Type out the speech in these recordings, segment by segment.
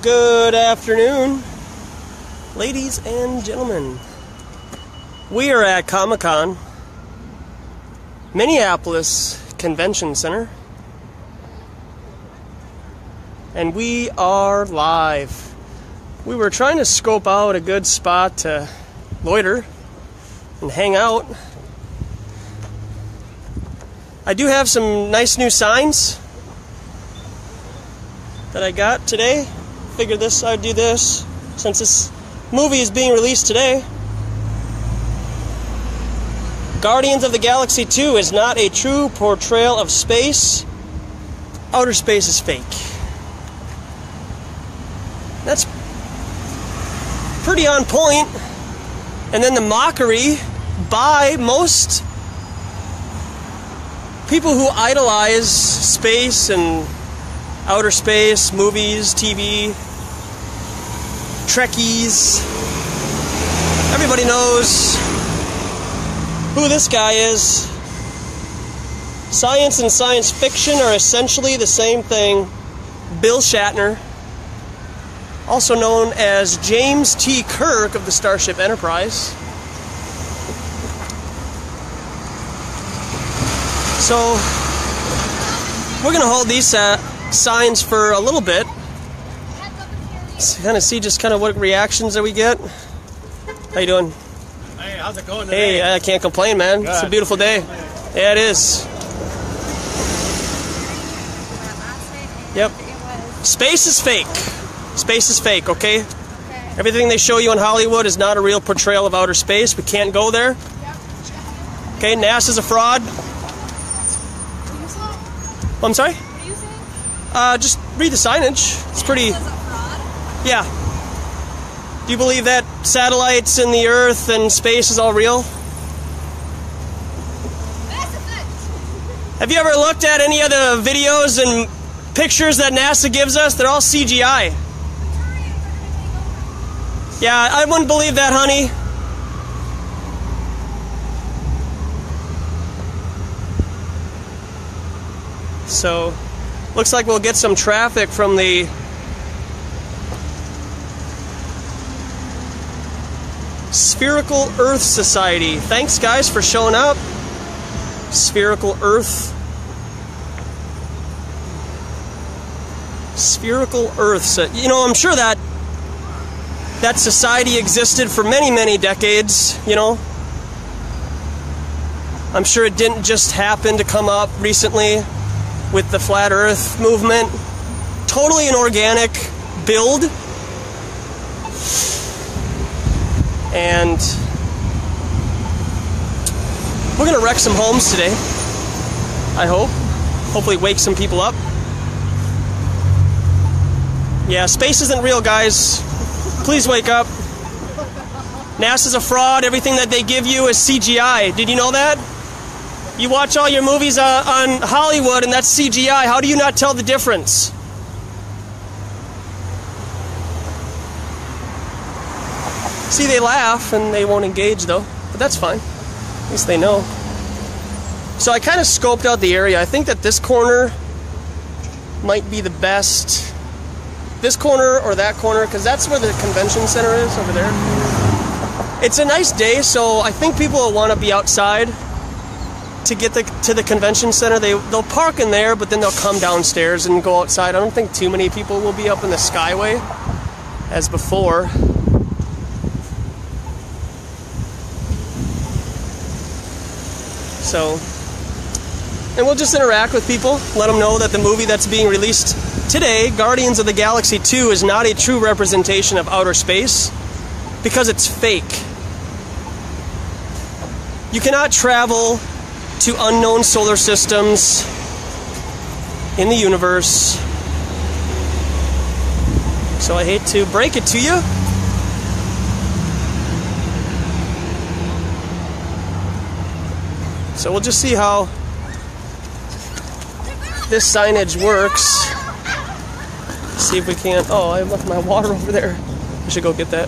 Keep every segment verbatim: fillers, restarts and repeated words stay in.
Good afternoon, ladies and gentlemen. We are at Comic-Con, Minneapolis Convention Center, and we are live. We were trying to scope out a good spot to loiter and hang out. I do have some nice new signs that I got today. Figured this I'd do this since this movie is being released today. Guardians of the Galaxy two is not a true portrayal of space. Outer space is fake. That's pretty on point. And then the mockery by most people who idolize space and outer space, movies, T V, Trekkies. Everybody knows who this guy is. Science and science fiction are essentially the same thing. Bill Shatner, also known as James T. Kirk of the Starship Enterprise. So, we're going to hold these uh, signs for a little bit. Kind of see just kind of what reactions that we get. How you doing? Hey, how's it going today? Hey, I can't complain, man. Good. It's a beautiful day. Yeah, it is. Yep. Space is fake. Space is fake, okay? Okay. Everything they show you in Hollywood is not a real portrayal of outer space. We can't go there. Okay, NASA's a fraud. Oh, I'm sorry? What are you saying? Uh, just read the signage. It's pretty... Yeah. Do you believe that satellites and the Earth and space is all real? Have you ever looked at any of the videos and pictures that NASA gives us? They're all C G I. Yeah, I wouldn't believe that, honey. So, looks like we'll get some traffic from the Spherical Earth Society. Thanks, guys, for showing up. Spherical Earth. Spherical Earth. So, you know, I'm sure that that society existed for many, many decades, you know. I'm sure it didn't just happen to come up recently with the Flat Earth movement. Totally an organic build. And we're going to wreck some homes today, I hope. Hopefully wake some people up. Yeah, space isn't real, guys. Please wake up. NASA's a fraud. Everything that they give you is C G I. Did you know that? You watch all your movies uh, on Hollywood and that's C G I. How do you not tell the difference? See, they laugh and they won't engage though, but that's fine. At least they know. So I kind of scoped out the area. I think that this corner might be the best. This corner or that corner, because that's where the convention center is, over there. It's a nice day, so I think people will want to be outside to get the, to the convention center. They, they'll park in there, but then they'll come downstairs and go outside. I don't think too many people will be up in the Skyway as before. So, and we'll just interact with people, let them know that the movie that's being released today, Guardians of the Galaxy two, is not a true representation of outer space because it's fake. You cannot travel to unknown solar systems in the universe. So I hate to break it to you. So we'll just see how this signage works. See if we can't... Oh, I left my water over there. I should go get that.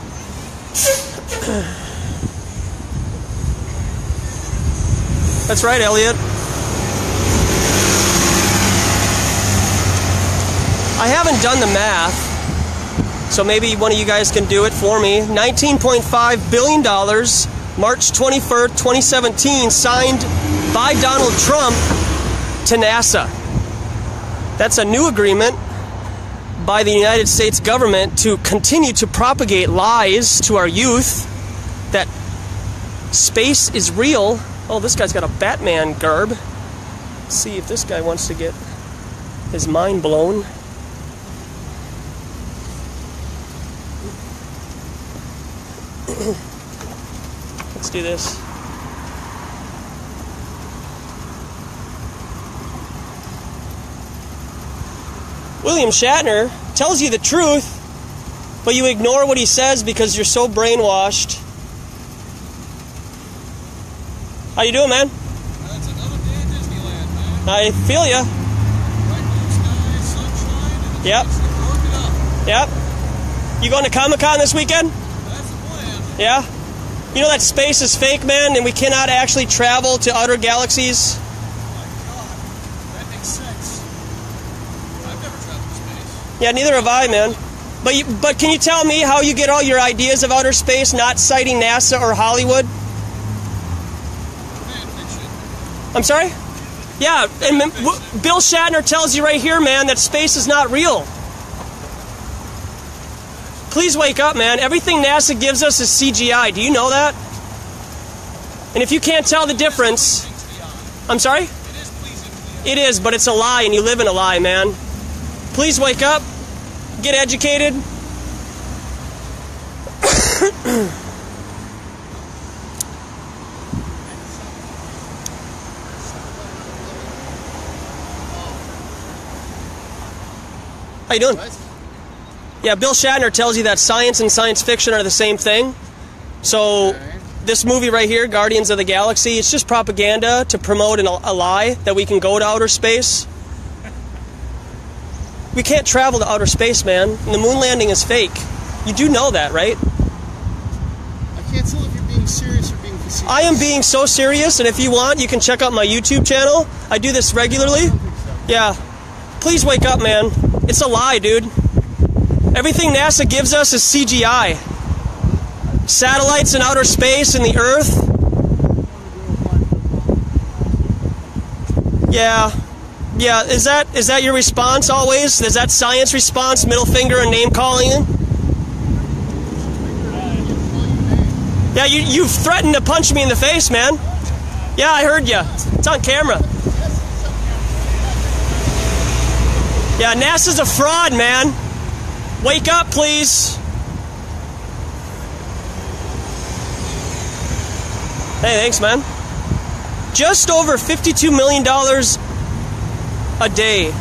That's right, Elliot. I haven't done the math, So maybe one of you guys can do it for me. nineteen point five billion dollars, March twenty-first, twenty seventeen, signed by Donald Trump to NASA. That's a new agreement by the United States government to continue to propagate lies to our youth that space is real. Oh, this guy's got a Batman garb. Let's see if this guy wants to get his mind blown. Let's do this. William Shatner tells you the truth, but you ignore what he says because you're so brainwashed. How you doing, man? That's another day at Disneyland, man. I feel ya. Bright blue sky, sunshine, and Yep. it's working up. Yep. You going to Comic-Con this weekend? That's the plan. Yeah? You know that space is fake, man, and we cannot actually travel to outer galaxies? My God, that makes sense. I've never traveled to space. Yeah, neither have I, man. But you, but can you tell me how you get all your ideas of outer space not citing NASA or Hollywood? Fan fiction. I'm sorry? Yeah, and w- Bill Shatner tells you right here, man, that space is not real. Please wake up, man. Everything NASA gives us is C G I. Do you know that? And if you can't tell the difference... I'm sorry? It is pleasing to It is, but it's a lie, and you live in a lie, man. Please wake up. Get educated. How you doing? What? Yeah, Bill Shatner tells you that science and science fiction are the same thing. So, Okay. this movie right here, Guardians of the Galaxy, it's just propaganda to promote an, a lie that we can go to outer space. We can't travel to outer space, man. And the moon landing is fake. You do know that, right? I can't tell if you're being serious or being facetious. I am being so serious, and if you want, you can check out my YouTube channel. I do this regularly. Yeah. Please wake up, man. It's a lie, dude. Everything NASA gives us is C G I. Satellites in outer space and the Earth. Yeah. Yeah, is that is that your response always? Is that science response, middle finger and name calling? Yeah, you, you've threatened to punch me in the face, man. Yeah, I heard you. It's on camera. Yeah, NASA's a fraud, man. Wake up, please. Hey, thanks, man. Just over fifty-two million dollars a day.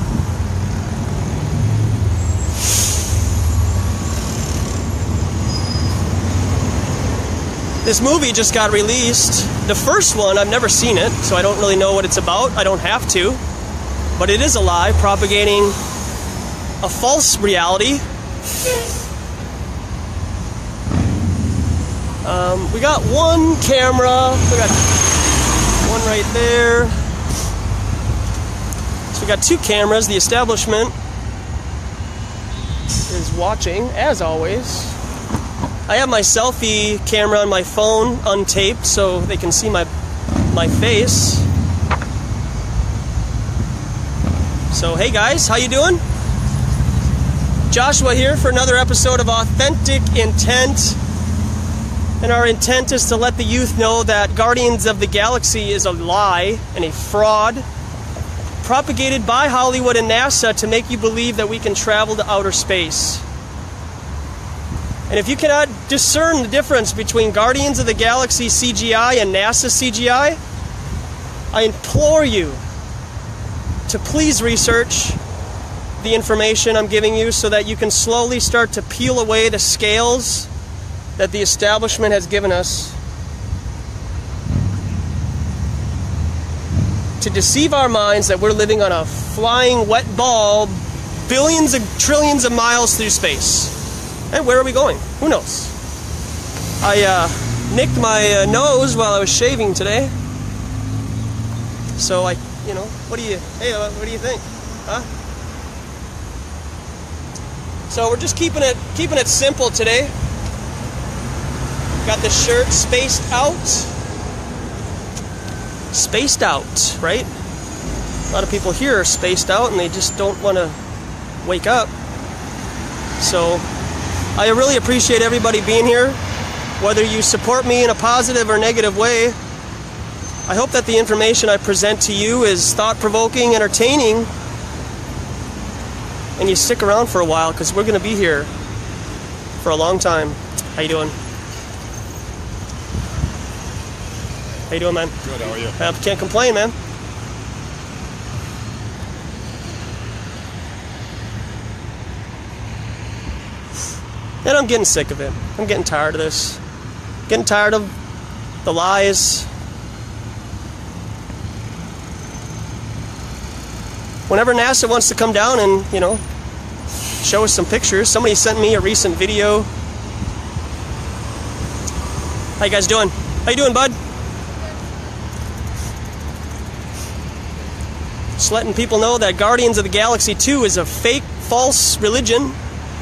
This movie just got released. The first one, I've never seen it, so I don't really know what it's about. I don't have to. But it is a lie, propagating a false reality. Um, we got one camera. We got one right there. So we got two cameras. The establishment is watching, as always. I have my selfie camera on my phone untaped so they can see my my face. So hey guys, how you doing? Joshua here for another episode of Authentic Intent. And our intent is to let the youth know that Guardians of the Galaxy is a lie and a fraud propagated by Hollywood and NASA to make you believe that we can travel to outer space. And if you cannot discern the difference between Guardians of the Galaxy C G I and NASA C G I, I implore you to please research the information I'm giving you so that you can slowly start to peel away the scales that the establishment has given us to deceive our minds that we're living on a flying wet ball billions of trillions of miles through space. And where are we going? Who knows? I uh, nicked my uh, nose while I was shaving today. So I, you know, what do you, hey, uh, what do you think? Huh? So we're just keeping it keeping it simple today. Got this shirt spaced out. Spaced out, right? A lot of people here are spaced out and they just don't want to wake up. So I really appreciate everybody being here, whether you support me in a positive or negative way. I hope that the information I present to you is thought-provoking, entertaining, and you stick around for a while, because we're going to be here for a long time. How you doing? How you doing, man? Good, how are you? I can't complain, man. And I'm getting sick of it. I'm getting tired of this. Getting tired of the lies. Whenever NASA wants to come down and, you know, show us some pictures. Somebody sent me a recent video. How you guys doing? How you doing, bud? Just letting people know that Guardians of the Galaxy two is a fake, false religion.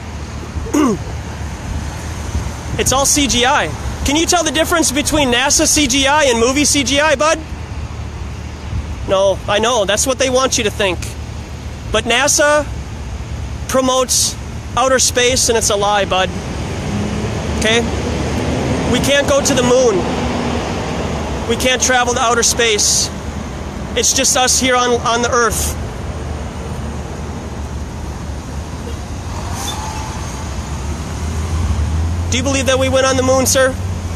It's all C G I. Can you tell the difference between NASA C G I and movie C G I, bud? No, I know. That's what they want you to think. But NASA promotes outer space, and it's a lie, bud. Okay? We can't go to the moon. We can't travel to outer space. It's just us here on, on the Earth. Do you believe that we went on the moon, sir?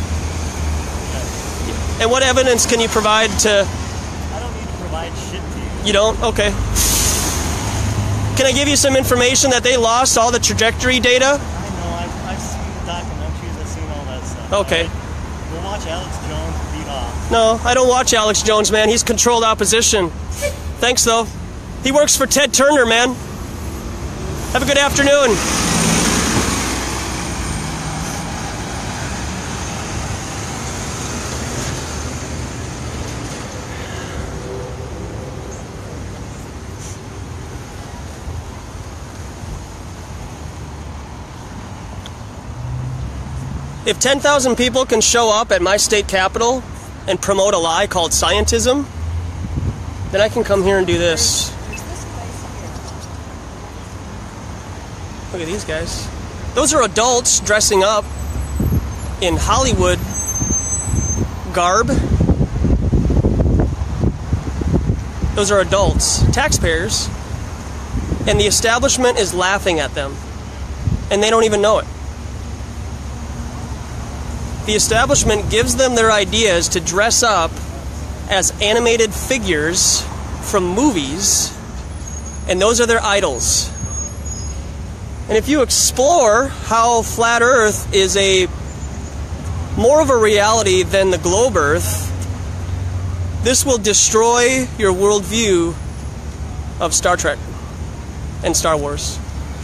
And what evidence can you provide to... I don't need to provide shit to you. You don't? Okay. Can I give you some information that they lost all the trajectory data? I know, I've, I've seen documentaries, I've seen all that stuff. Okay. Right? We'll watch Alex Jones beat off. No, I don't watch Alex Jones, man. He's controlled opposition. Thanks, though. He works for Ted Turner, man. Have a good afternoon. If ten thousand people can show up at my state capitol and promote a lie called scientism, then I can come here and do this. Look at these guys. Those are adults dressing up in Hollywood garb. Those are adults, taxpayers, and the establishment is laughing at them, and they don't even know it. The establishment gives them their ideas to dress up as animated figures from movies, and those are their idols. And if you explore how flat Earth is a more of a reality than the globe Earth, this will destroy your worldview of Star Trek and Star Wars.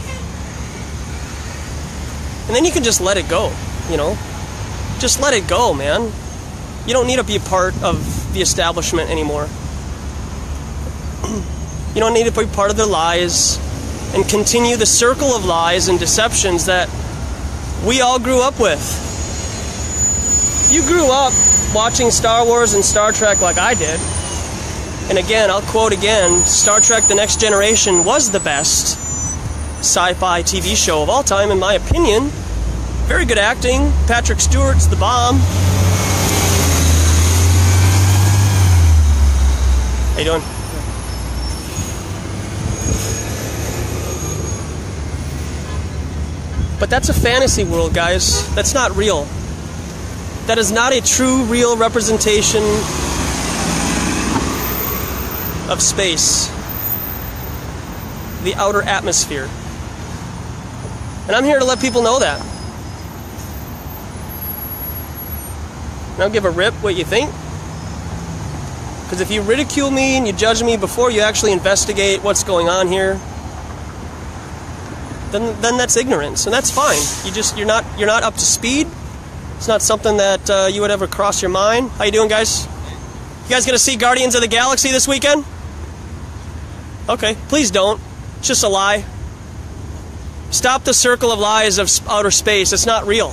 And then you can just let it go, you know? Just let it go, man. You don't need to be a part of the establishment anymore. You don't need to be part of their lies and continue the circle of lies and deceptions that we all grew up with. You grew up watching Star Wars and Star Trek like I did. And again, I'll quote again, Star Trek The Next Generation was the best sci-fi T V show of all time, in my opinion. Very good acting. Patrick Stewart's the bomb. How you doing? But that's a fantasy world, guys. That's not real. That is not a true, real representation of space. The outer atmosphere. And I'm here to let people know that. I don't give a rip what you think. Because if you ridicule me and you judge me before you actually investigate what's going on here, then then that's ignorance, and that's fine. You just you're not you're not up to speed. It's not something that uh, you would ever cross your mind. How you doing, guys? You guys gonna see Guardians of the Galaxy this weekend? Okay, please don't. It's just a lie. Stop the circle of lies of s- outer space. It's not real. Like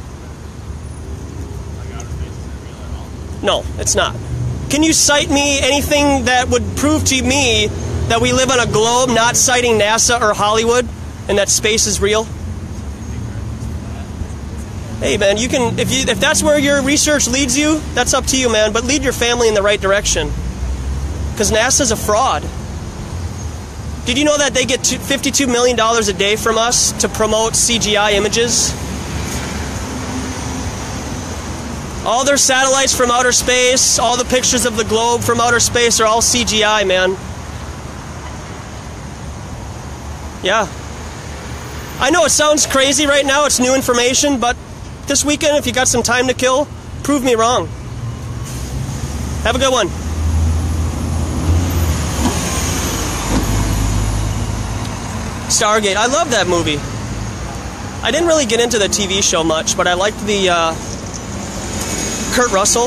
outer space isn't real at all. No, it's not. Can you cite me anything that would prove to me that we live on a globe, not citing NASA or Hollywood, and that space is real? Hey man, you can if you if that's where your research leads you, that's up to you, man. But lead your family in the right direction, because NASA's a fraud. Did you know that they get fifty-two million dollars a day from us to promote C G I images? All their satellites from outer space, all the pictures of the globe from outer space are all C G I, man. Yeah. I know it sounds crazy right now, it's new information, but this weekend, if you got some time to kill, prove me wrong. Have a good one. Stargate. I love that movie. I didn't really get into the T V show much, but I liked the uh, Kurt Russell.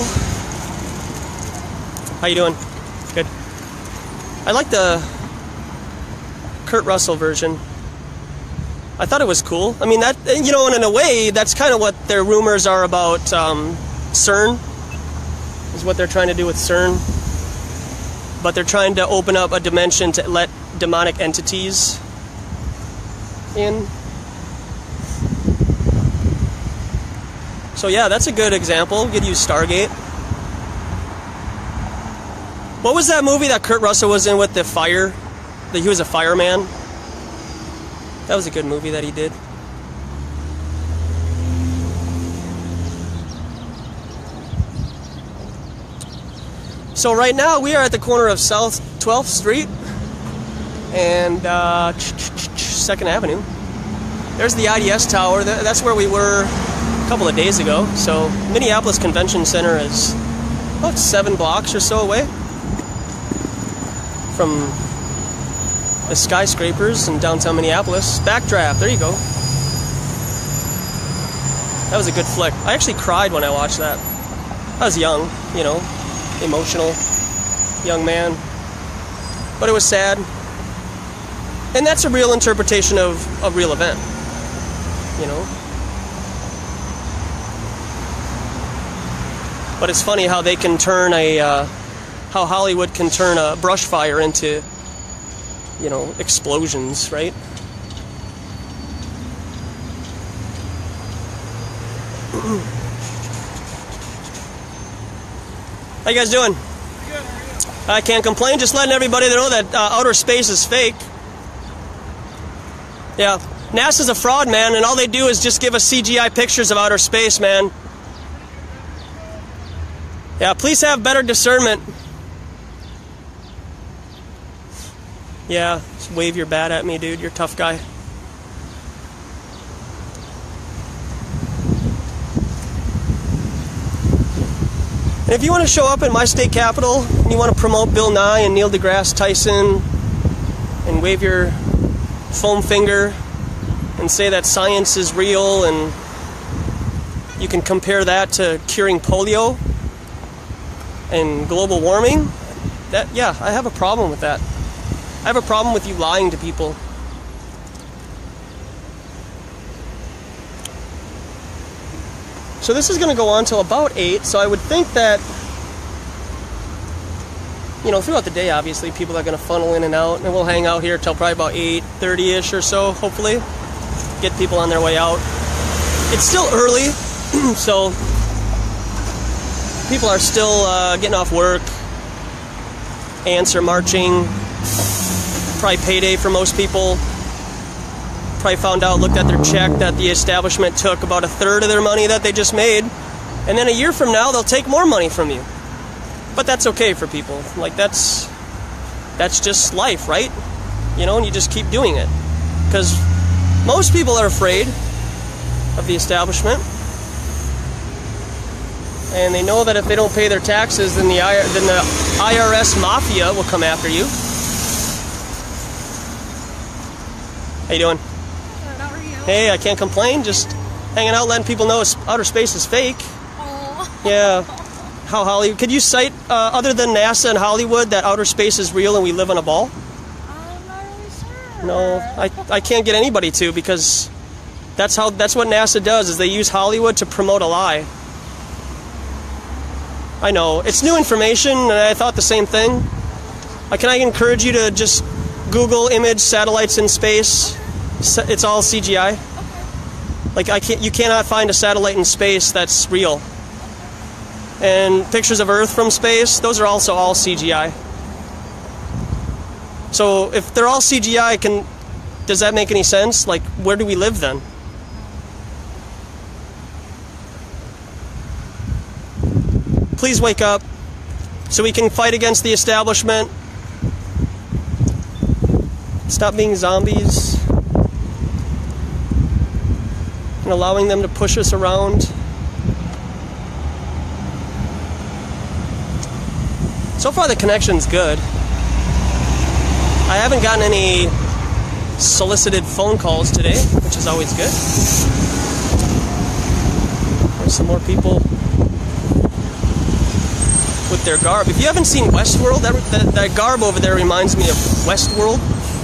How you doing? Good. I like the Kurt Russell version. I thought it was cool. I mean, that, you know, and in a way, that's kind of what their rumors are about um, CERN, is what they're trying to do with CERN. But they're trying to open up a dimension to let demonic entities in. So yeah, that's a good example. We could use Stargate. What was that movie that Kurt Russell was in with the fire? That he was a fireman? That was a good movie that he did. So right now we are at the corner of South twelfth Street and uh, second Avenue. There's the I D S Tower. That's where we were a couple of days ago. So Minneapolis Convention Center is about seven blocks or so away from the skyscrapers in downtown Minneapolis. Backdraft, there you go. That was a good flick. I actually cried when I watched that. I was young, you know, emotional young man. But it was sad. And that's a real interpretation of a real event, you know. But it's funny how they can turn a, uh, how Hollywood can turn a brush fire into, you know, explosions, right? How you guys doing? Good, how are you? I can't complain, just letting everybody know that uh, outer space is fake. Yeah, NASA's a fraud, man, and all they do is just give us C G I pictures of outer space, man. Yeah, please have better discernment. Yeah, just wave your bat at me, dude. You're a tough guy. And if you want to show up at my state capitol and you want to promote Bill Nye and Neil deGrasse Tyson and wave your foam finger and say that science is real and you can compare that to curing polio and global warming, that, yeah, I have a problem with that. I have a problem with you lying to people. So this is going to go on till about eight, so I would think that, you know, throughout the day, obviously, people are going to funnel in and out, and we'll hang out here till probably about eight thirty-ish or so, hopefully. Get people on their way out. It's still early, so people are still uh, getting off work. Ants are marching. Probably payday for most people. Probably found out, looked at their check, that the establishment took about a third of their money that they just made. And then a year from now, they'll take more money from you. But that's okay for people. Like, that's that's just life, right? You know, and you just keep doing it. Because most people are afraid of the establishment. And they know that if they don't pay their taxes, then the I then the I R S mafia will come after you. How you doing? Good, how are you? Hey, I can't complain. Just hanging out, letting people know outer space is fake. Oh. Yeah. How Hollywood? Could you cite, uh, other than NASA and Hollywood, that outer space is real and we live on a ball? I'm not really sure. No, I, I can't get anybody to, because that's how that's what NASA does, is they use Hollywood to promote a lie. I know, it's new information, and I thought the same thing. Uh, can I encourage you to just Google image satellites in space? It's all C G I. Like, I can't, you cannot find a satellite in space that's real. And pictures of Earth from space, those are also all C G I. So if they're all C G I, can does that make any sense? Like, where do we live then? Please wake up so we can fight against the establishment. Stop being zombies and allowing them to push us around. So far the connection's good. I haven't gotten any solicited phone calls today, which is always good. There's some more people with their garb. If you haven't seen Westworld, that, that, that garb over there reminds me of Westworld.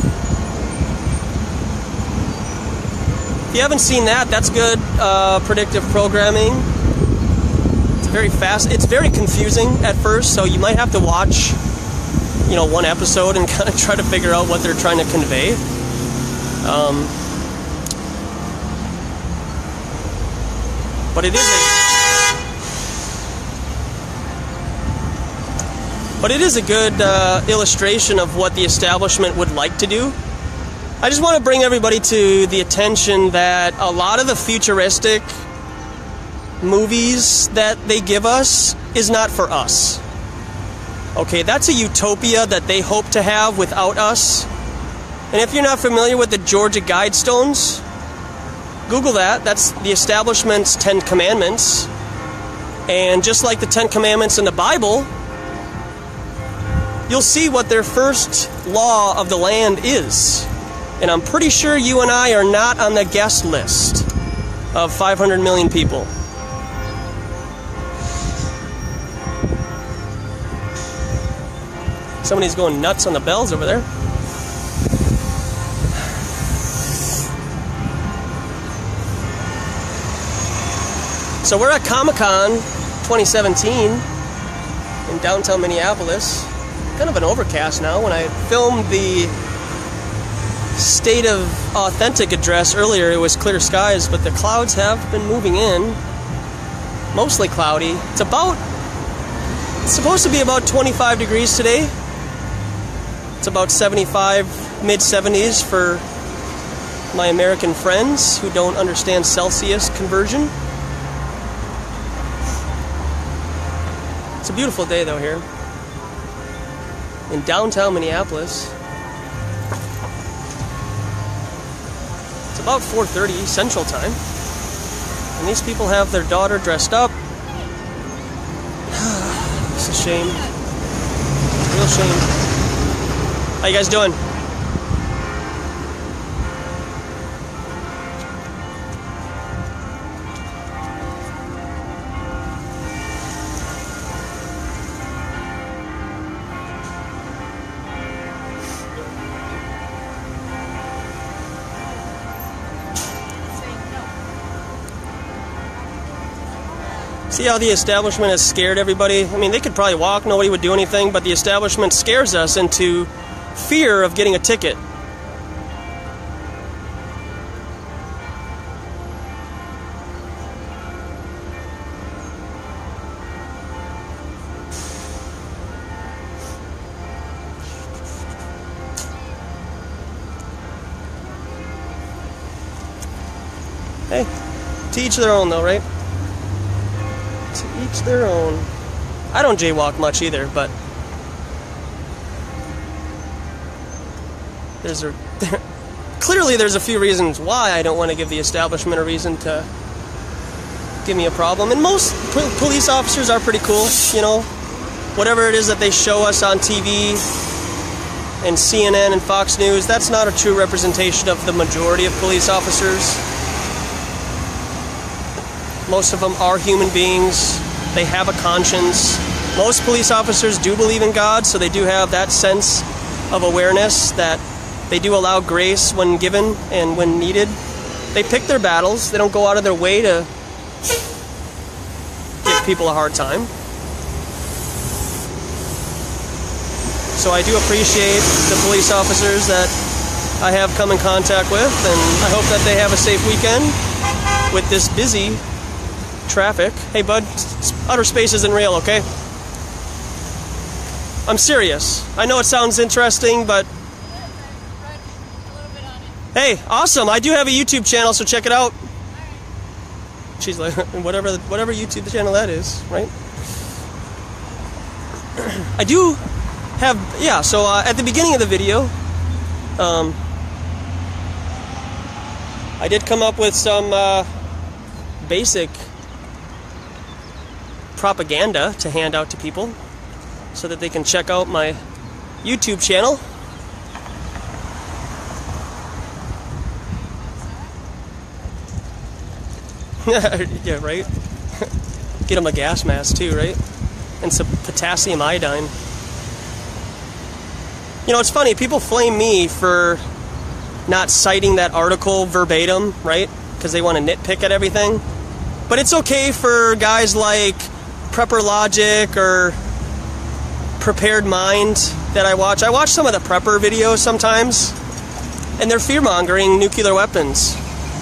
If you haven't seen that, that's good uh, predictive programming. It's very fast. It's very confusing at first, so you might have to watch, you know, one episode and kind of try to figure out what they're trying to convey. Um, but it is a, but it is a good uh, illustration of what the establishment would like to do. I just want to bring everybody to the attention that a lot of the futuristic movies that they give us is not for us. Okay, that's a utopia that they hope to have without us. And if you're not familiar with the Georgia Guidestones, Google that. That's the establishment's Ten Commandments. And just like the Ten Commandments in the Bible, you'll see what their first law of the land is. And I'm pretty sure you and I are not on the guest list of five hundred million people. Somebody's going nuts on the bells over there. So we're at Comic-Con twenty seventeen in downtown Minneapolis. Kind of an overcast now. When I filmed the State of Authentic address earlier, it was clear skies, but the clouds have been moving in. Mostly cloudy. It's about, it's supposed to be about twenty-five degrees today. It's about seventy-five, mid seventies for my American friends who don't understand Celsius conversion. It's a beautiful day though here in downtown Minneapolis. It's about four thirty Central Time, and these people have their daughter dressed up. It's a shame. Real shame. How you guys doing? See how the establishment has scared everybody? I mean, they could probably walk, nobody would do anything, but the establishment scares us into fear of getting a ticket. Hey, to each their own though, right? To each their own. I don't jaywalk much either, but there's a clearly there's a few reasons why I don't want to give the establishment a reason to give me a problem. And most po police officers are pretty cool, you know. Whatever it is that they show us on T V and C N N and Fox News, that's not a true representation of the majority of police officers. Most of them are human beings. They have a conscience. Most police officers do believe in God, so they do have that sense of awareness that They do allow grace when given and when needed. They pick their battles. They don't go out of their way to give people a hard time. So I do appreciate the police officers that I have come in contact with, and I hope that they have a safe weekend with this busy traffic. Hey bud, outer space isn't real, okay? I'm serious. I know it sounds interesting, but hey, awesome! I do have a YouTube channel, so check it out. She's like, whatever, whatever YouTube channel that is, right? I do have, yeah. So uh, at the beginning of the video, um, I did come up with some uh, basic propaganda to hand out to people, so that they can check out my YouTube channel. Yeah, right? Get them a gas mask too, right? And some potassium iodine. You know, it's funny, people flame me for not citing that article verbatim, right? Because they want to nitpick at everything. But it's okay for guys like Prepper Logic or Prepared Mind that I watch. I watch some of the Prepper videos sometimes, and they're fear-mongering nuclear weapons.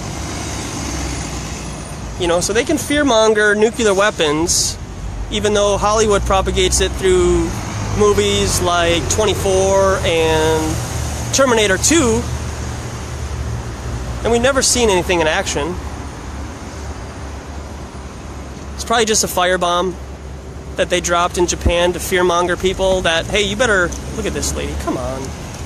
You know, so they can fear-monger nuclear weapons, even though Hollywood propagates it through movies like twenty-four and Terminator two, and we've never seen anything in action. It's probably just a firebomb that they dropped in Japan to fearmonger people that, hey, you better look at this lady, come on.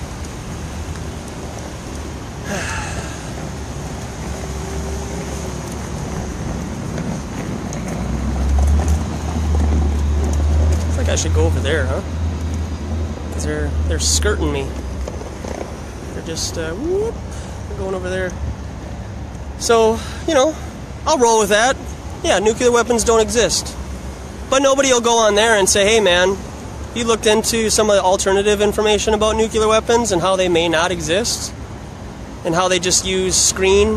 It's like I should go over there, huh? Because they're, they're skirting me. They're just, uh, whoop, they're going over there. So, you know, I'll roll with that. Yeah, nuclear weapons don't exist. But nobody will go on there and say, hey man, you looked into some of the alternative information about nuclear weapons and how they may not exist, and how they just use screen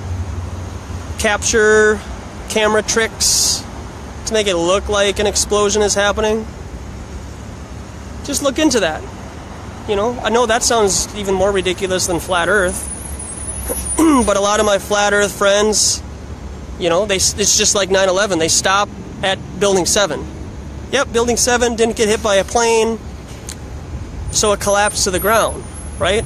capture camera tricks to make it look like an explosion is happening. Just look into that. You know, I know that sounds even more ridiculous than flat earth, but a lot of my flat earth friends, you know, they, it's just like nine eleven. They stop at Building seven. Yep, Building seven didn't get hit by a plane, so it collapsed to the ground, right?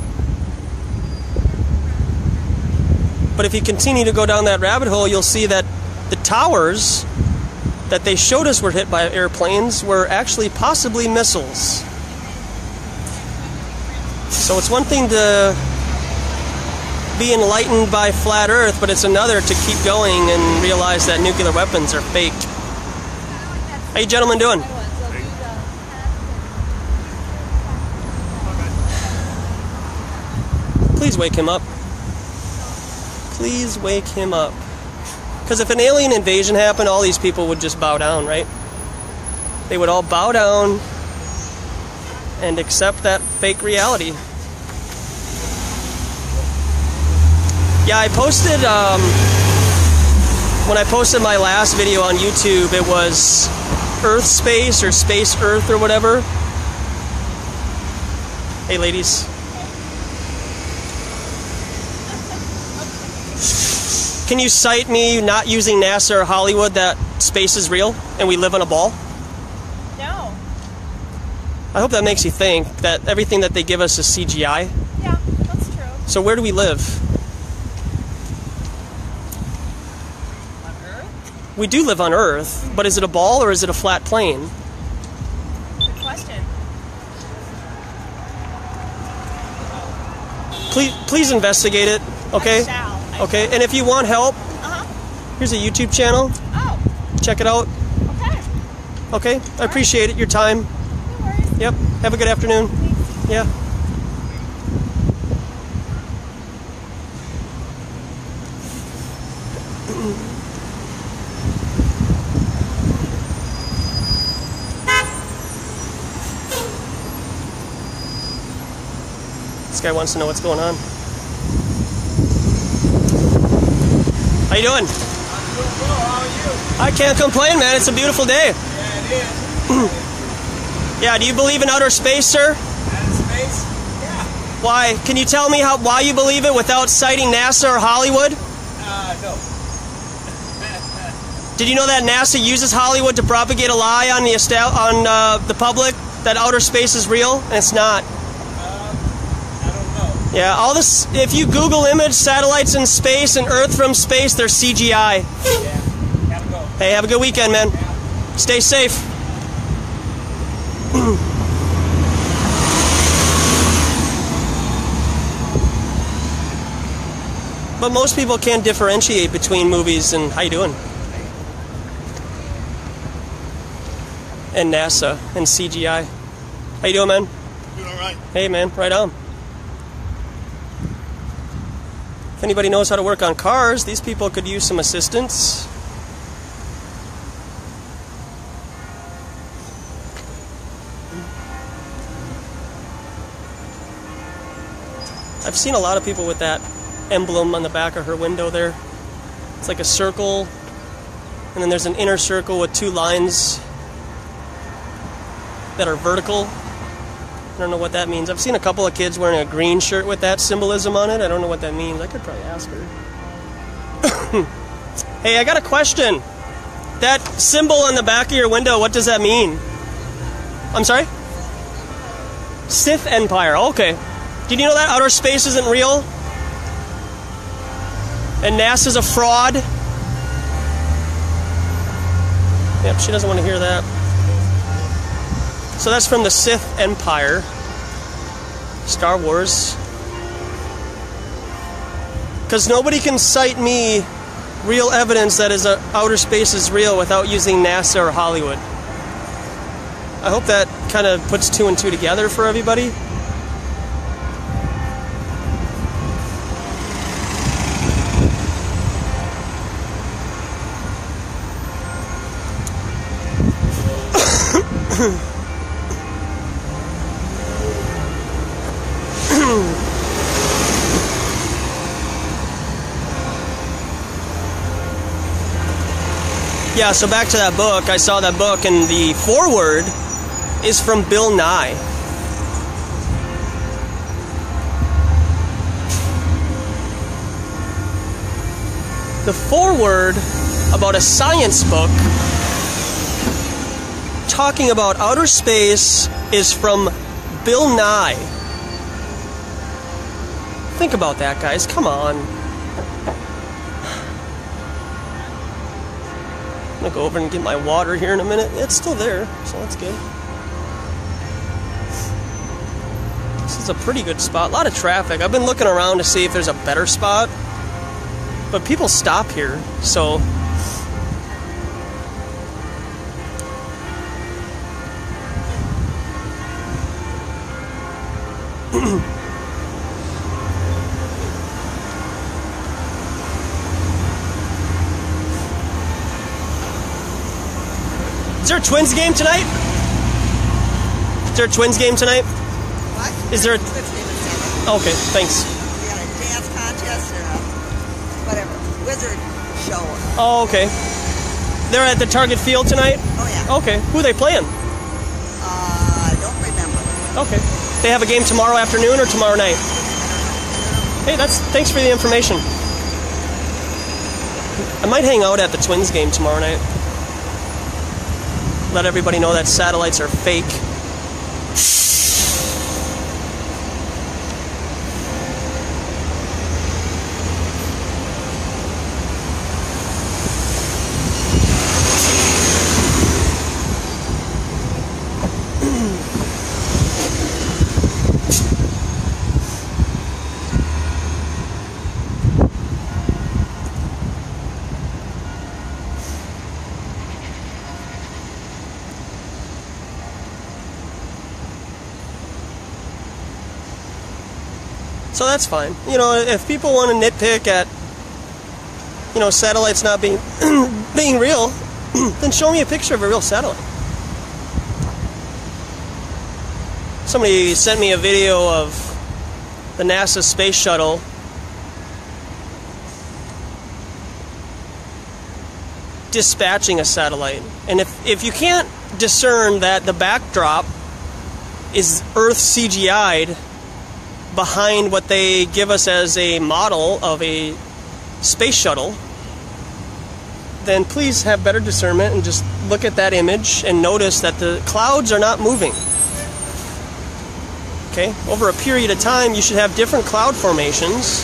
But if you continue to go down that rabbit hole, you'll see that the towers that they showed us were hit by airplanes were actually possibly missiles. So it's one thing to be enlightened by flat earth, but it's another to keep going and realize that nuclear weapons are fake. How you gentlemen doing? Please wake him up. Please wake him up. Because if an alien invasion happened, all these people would just bow down, right? They would all bow down and accept that fake reality. Yeah, I posted, um, when I posted my last video on YouTube, it was Earth Space or Space Earth or whatever. Hey ladies. Can you cite me not using NASA or Hollywood that space is real and we live on a ball? No. I hope that makes you think that everything that they give us is C G I. Yeah, that's true. So where do we live? On Earth? We do live on Earth, but is it a ball or is it a flat plane? Good question. Please, please investigate it, okay? I shall. I Okay, shall. and if you want help, Uh-huh. here's a YouTube channel. Oh, Check it out. okay. Okay, I appreciate it, your time. No worries. Yep, have a good afternoon. Thanks. Yeah. This guy wants to know what's going on. How you doing? I'm doing well. How are you? I can't complain, man. It's a beautiful day. Yeah, it is. Yeah, do you believe in outer space, sir? Outer space? Yeah. Why? Can you tell me how why you believe it without citing NASA or Hollywood? Uh, no. Did you know that NASA uses Hollywood to propagate a lie on the esta- on uh, the public that outer space is real, and it's not? Uh, I don't know. Yeah, all this. If you Google image satellites in space and Earth from space, they're C G I. Yeah. Gotta go. Hey, have a good weekend, man. Stay safe. But most people can't differentiate between movies and how you doing? And NASA and C G I. How you doing, man? Doing all right. Hey, man, right on. If anybody knows how to work on cars, these people could use some assistance. I've seen a lot of people with that emblem on the back of her window there. It's like a circle, and then there's an inner circle with two lines that are vertical. I don't know what that means. I've seen a couple of kids wearing a green shirt with that symbolism on it. I don't know what that means. I could probably ask her. Hey, I got a question. That symbol on the back of your window, what does that mean? I'm sorry? Sith Empire. Okay. Did you know that outer space isn't real? And NASA's a fraud? Yep, she doesn't want to hear that. So that's from the Sith Empire. Star Wars. Because nobody can cite me real evidence that is uh, outer space is real without using NASA or Hollywood. I hope that kind of puts two and two together for everybody. Yeah, so back to that book. I saw that book, and the foreword is from Bill Nye. The foreword about a science book talking about outer space is from Bill Nye. Think about that, guys. Come on. I'm gonna go over and get my water here in a minute. It's still there, so that's good. This is a pretty good spot. A lot of traffic. I've been looking around to see if there's a better spot, but people stop here, so Is there a Twins game tonight? Is there a Twins game tonight? What? Is there a... Twins game is Saturday. Okay, thanks. We got a dance contest or a whatever wizard show. Oh, okay. They're at the Target Field tonight? Oh yeah. Okay. Who are they playing? Uh, I don't remember. Okay. They have a game tomorrow afternoon or tomorrow night? Hey, that's thanks for the information. I might hang out at the Twins game tomorrow night. Let everybody know that satellites are fake. So that's fine. You know, if people want to nitpick at, you know, satellites not being being real, then show me a picture of a real satellite. Somebody sent me a video of the NASA space shuttle dispatching a satellite. And if, if you can't discern that the backdrop is Earth C G I'd behind what they give us as a model of a space shuttle, then please have better discernment and just look at that image and notice that the clouds are not moving. Okay? Over a period of time, you should have different cloud formations.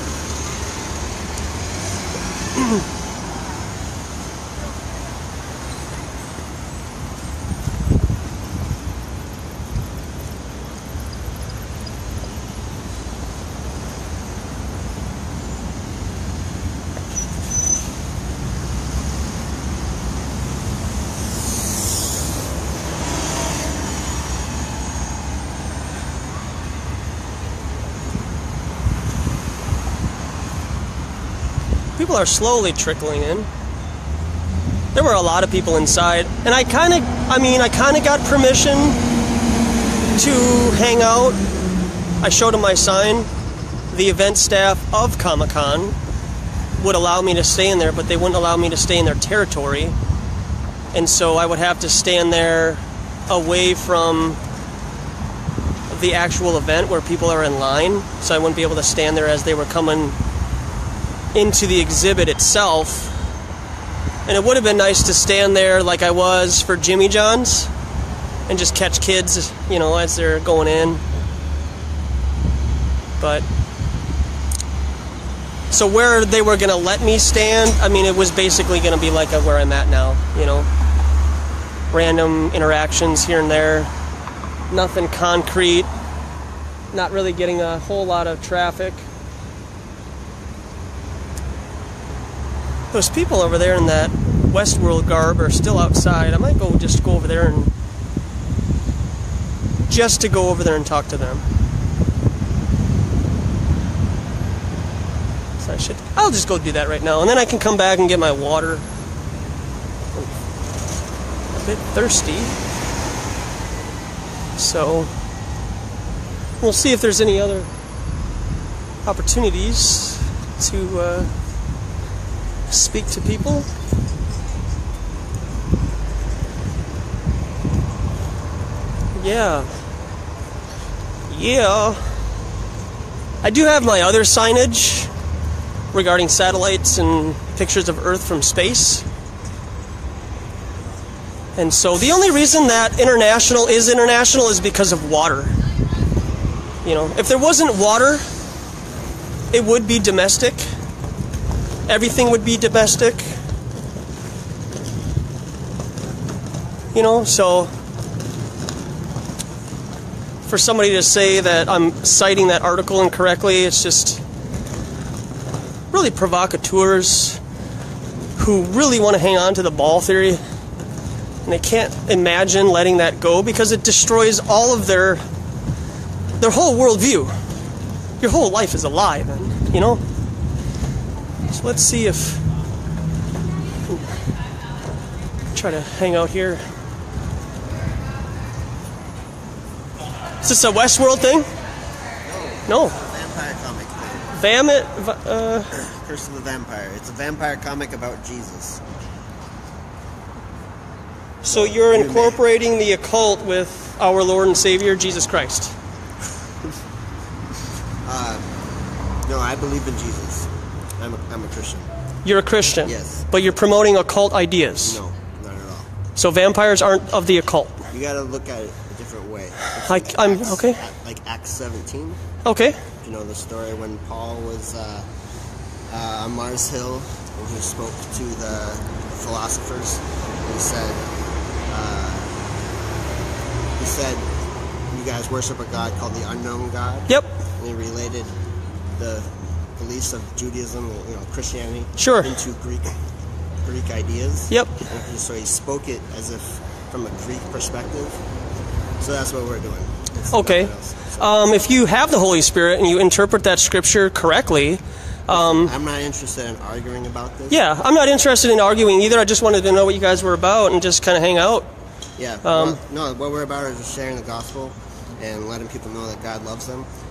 People are slowly trickling in. There were a lot of people inside, and I kind of, I mean, I kind of got permission to hang out. I showed them my sign. The event staff of Comic-Con would allow me to stay in there, but they wouldn't allow me to stay in their territory. And so I would have to stand there away from the actual event where people are in line, so I wouldn't be able to stand there as they were coming into the exhibit itself. And it would have been nice to stand there like I was for Jimmy John's and just catch kids, you know, as they're going in. But so where they were going to let me stand, I mean, it was basically going to be like where I'm at now, you know. Random interactions here and there. Nothing concrete. Not really getting a whole lot of traffic. Those people over there in that Westworld garb are still outside. I might go just go over there and just to go over there and talk to them. So I should. I'll just go do that right now, and then I can come back and get my water. I'm a bit thirsty, so we'll see if there's any other opportunities to. Uh, speak to people. Yeah. Yeah. I do have my other signage regarding satellites and pictures of Earth from space. And so the only reason that international is international is because of water. You know, if there wasn't water, it would be domestic. Everything would be domestic. You know, so for somebody to say that I'm citing that article incorrectly, it's just really provocateurs who really want to hang on to the ball theory. And they can't imagine letting that go because it destroys all of their their whole worldview. Your whole life is a lie, then, you know? So let's see if try to hang out here. Is this a Westworld thing? No. No. Vampire comic thing. Vam it. Uh, Curse of the Vampire. It's a vampire comic about Jesus. so you're incorporating the occult with our Lord and Savior Jesus Christ. Uh, no, I believe in Jesus. I'm a, I'm a Christian. You're a Christian. Yes. But you're promoting occult ideas. No, not at all. So vampires aren't of the occult. You gotta look at it a different way. It's Like, like I'm- Acts- okay. Like Acts seventeen. Okay. You know the story when Paul was uh, uh, on Mars Hill and he spoke to the philosophers. He said, uh, he said, you guys worship a God called the unknown God. Yep. And he related the beliefs of Judaism, you know, Christianity, Sure. into Greek Greek ideas. Yep. And he- so he spoke it as if from a Greek perspective. So that's what we're doing. It's Okay. nothing else. So Um, if you have the Holy Spirit and you interpret that scripture correctly, um, I'm not interested in arguing about this. yeah, I'm not interested in arguing either. I just wanted to know what you guys were about and just kind of hang out. Yeah. Um, well, no, what we're about is just sharing the gospel and letting people know that God loves them.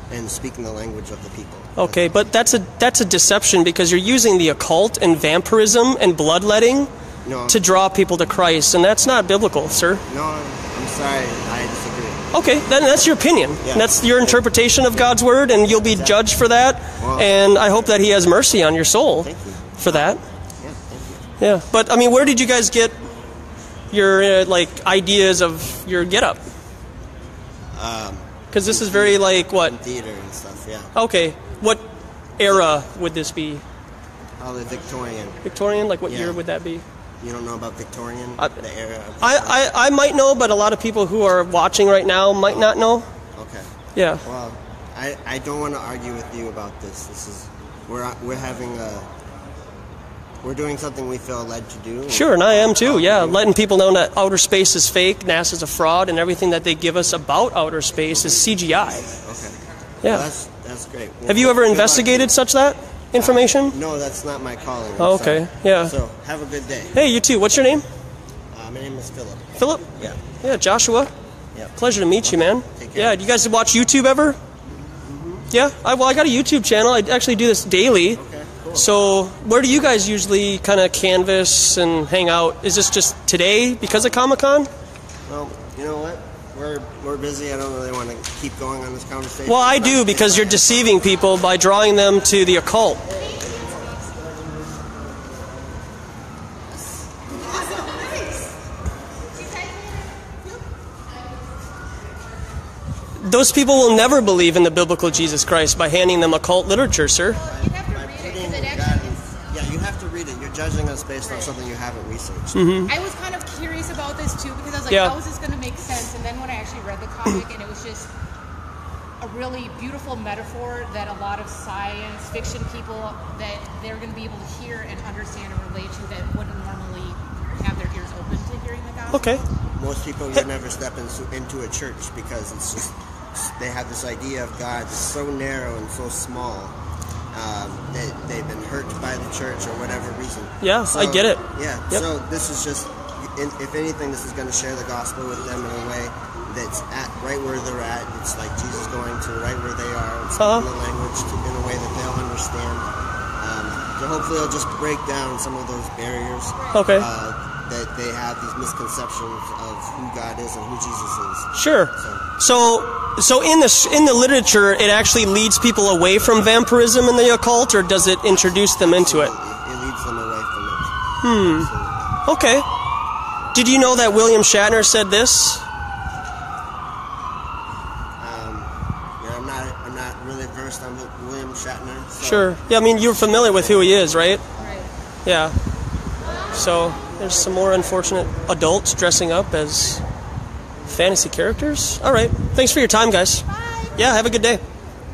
and speaking the language of the people. Okay, but that's a that's a deception because you're using the occult and vampirism and bloodletting No, to draw people to Christ, and that's not biblical, sir. no, I'm sorry, I disagree. Okay, then that's your opinion. Yeah. That's your interpretation of God's word, and you'll be judged for that. Well- And I hope that He has mercy on your soul Thank you. for that. Yeah, thank you. Yeah, but I mean, where did you guys get your uh, like ideas of your getup? Um, Because this is very like what? theater and stuff, yeah. Okay, what era would this be? Probably Victorian. Victorian? Like what Yeah. year would that be? You don't know about Victorian? I- the era of I, I, I might know, but a lot of people who are watching right now might not know. Okay. Yeah. Well, I, I don't want to argue with you about this. This is we're we're having a we're doing something we feel led to do. Sure, and I am too, yeah. Letting people know that outer space is fake, NASA's a fraud, and everything that they give us about outer space is C G I. Okay. Yeah. Well, that's that's great. Well, Have you ever good luck. investigated such that information? No, that's not my calling. I'm Oh, okay, sorry. yeah. So have a good day. Hey, you too. What's your name? Uh, my name is Philip. Philip? Yeah. Yeah, Joshua. Yeah. Pleasure to meet you, man. Take care. Yeah, do you guys watch YouTube ever? Yeah? I, well, I got a YouTube channel. I actually do this daily. Okay. Cool. So, where do you guys usually kind of canvas and hang out? Is this just today because of Comic-Con? Well, you know what? We're we're busy. I don't really want to keep going on this conversation. Well, I do because you're deceiving people by drawing them to the occult. Those people will never believe in the biblical Jesus Christ by handing them occult literature, sir. You have to By read it putting because it God actually. in- yeah, you have to read it. You're judging us based on something you haven't researched. Mm-hmm. I was kind of curious about this too because I was like, Yeah. how is this going to make sense? And then when I actually read the comic, and it was just a really beautiful metaphor that a lot of science fiction people that they're going to be able to hear and understand and relate to that wouldn't normally have their ears open to hearing the gospel. Okay. Most people would never step into, into a church because it's just they have this idea of God that's so narrow and so small. Um, they, they've been hurt by the church or whatever reason. Yeah, I get it. Yeah, Yep. so this is just, in, if anything, this is going to share the gospel with them in a way that's at right where they're at. It's like Jesus going to right where they are and speaking Uh-huh. the language to, in a way that they'll understand. Um, so hopefully it'll just break down some of those barriers. Okay. Uh, that they have these misconceptions of who God is and who Jesus is. Sure. So, so in the in the literature, it actually leads people away from vampirism and the occult, or does it introduce them into it? It, it leads them away from it. Hmm. So, Okay. Did you know that William Shatner said this? um, yeah, I'm not. I'm not really versed on William Shatner. So. Sure. Yeah, I mean, you're familiar with who he is, right? Right. Yeah. So there's some more unfortunate adults dressing up as fantasy characters. All right. Thanks for your time, guys. Bye. Yeah, have a good day.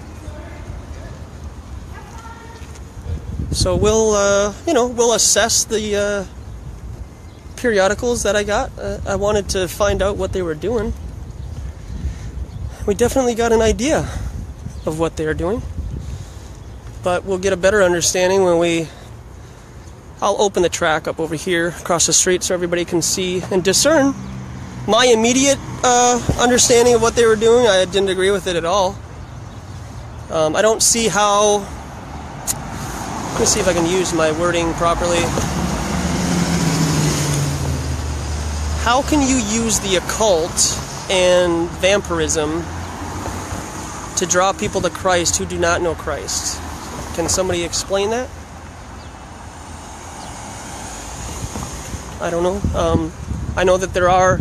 So we'll, uh, you know, we'll assess the uh, periodicals that I got. Uh, I wanted to find out what they were doing. We definitely got an idea of what they are doing, but we'll get a better understanding when we. I'll open the track up over here across the street so everybody can see and discern. My immediate uh, understanding of what they were doing, I didn't agree with it at all. Um, I don't see how. Let me see if I can use my wording properly. How can you use the occult and vampirism to draw people to Christ who do not know Christ? Can somebody explain that? I don't know. Um, I know that there are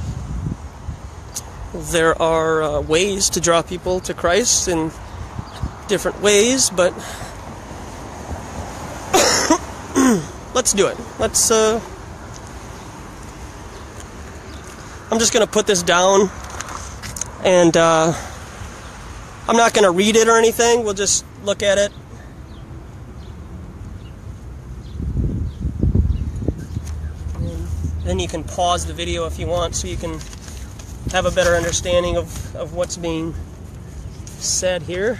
there are uh, ways to draw people to Christ in different ways, but let's do it. Let's. Uh, I'm just going to put this down, and uh, I'm not going to read it or anything. We'll just look at it. Then you can pause the video if you want so you can have a better understanding of, of what's being said here.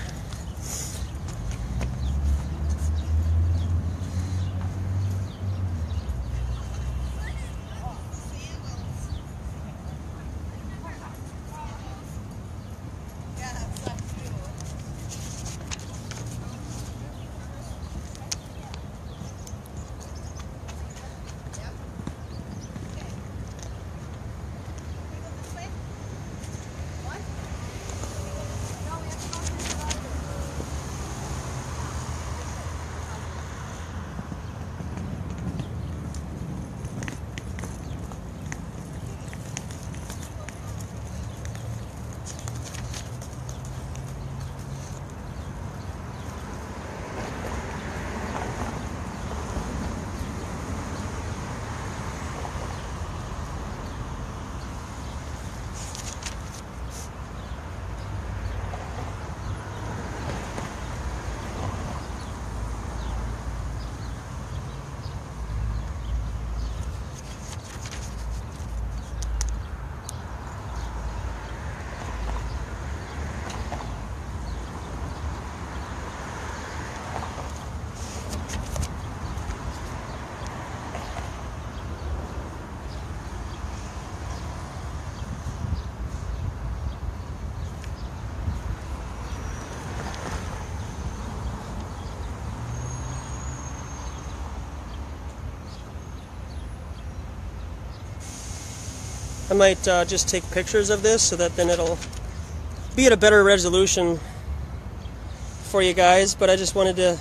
I might uh, just take pictures of this so that then it'll be at a better resolution for you guys, but I just wanted to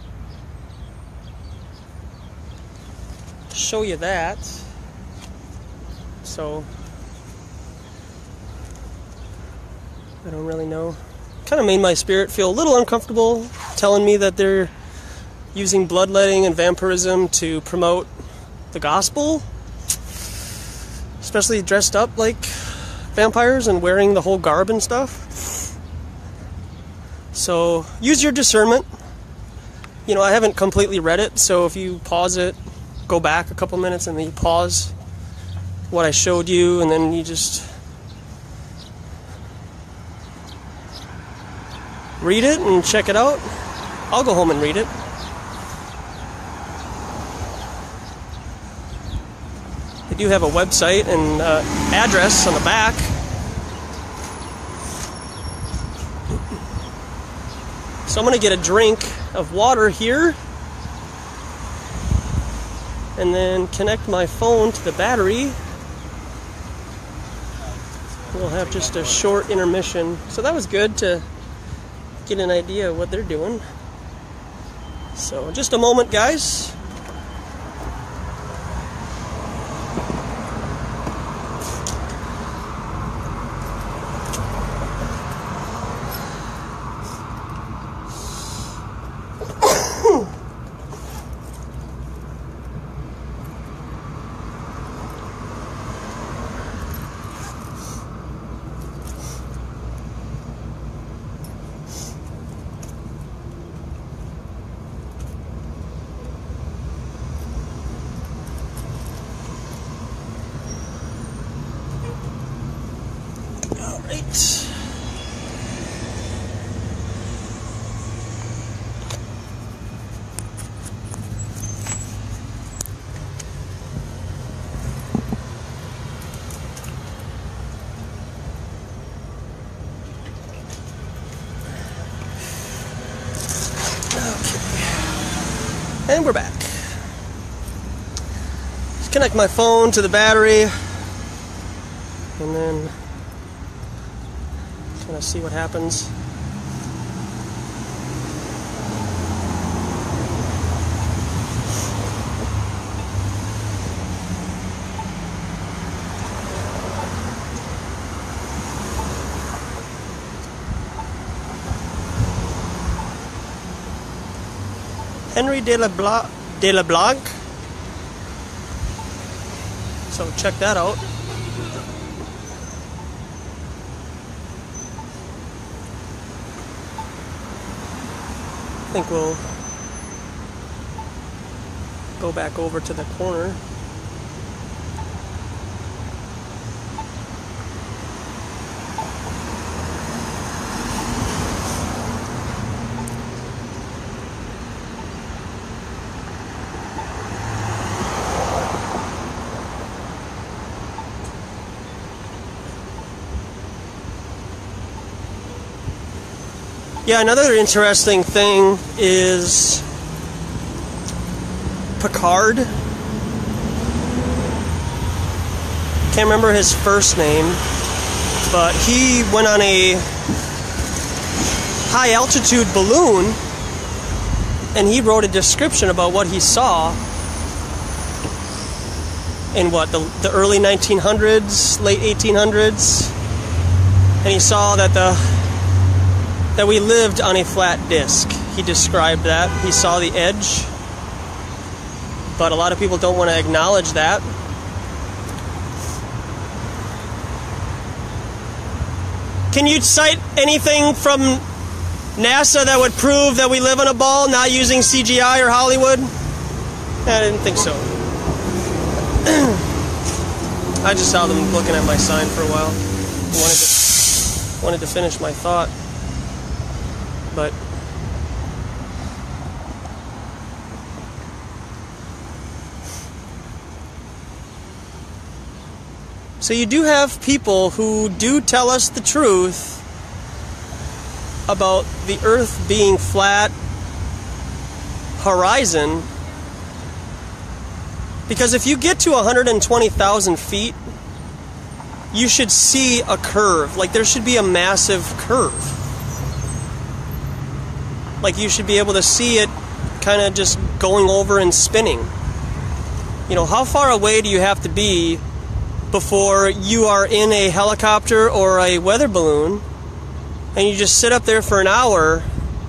show you that. So I don't really know. Kind of made my spirit feel a little uncomfortable, telling me that they're using bloodletting and vampirism to promote the gospel, especially dressed up like vampires and wearing the whole garb and stuff. So use your discernment. You know, I haven't completely read it, so if you pause it, go back a couple minutes and then you pause what I showed you, and then you just read it and check it out. I'll go home and read it. They do have a website and uh, address on the back. So I'm going to get a drink of water here and then connect my phone to the battery. We'll have just a short intermission. So that was good to get an idea of what they're doing. So just a moment, guys. And we're back. Just connect my phone to the battery and then kind of see what happens. Henry de la Bla de la Blanc. So check that out. I think we'll go back over to the corner. Yeah, another interesting thing is Picard. Can't remember his first name, but he went on a high altitude balloon and he wrote a description about what he saw in what, the, the early nineteen hundreds, late eighteen hundreds, and he saw that the that we lived on a flat disk. He described that. He saw the edge, but a lot of people don't want to acknowledge that. Can you cite anything from NASA that would prove that we live on a ball, not using C G I or Hollywood? I didn't think so. I just saw them looking at my sign for a while. Wanted to, wanted to finish my thought. But so you do have people who do tell us the truth about the Earth being flat, horizon, because if you get to one hundred twenty thousand feet, you should see a curve. Like, there should be a massive curve. Like, you should be able to see it kind of just going over and spinning. You know, how far away do you have to be before you are in a helicopter or a weather balloon and you just sit up there for an hour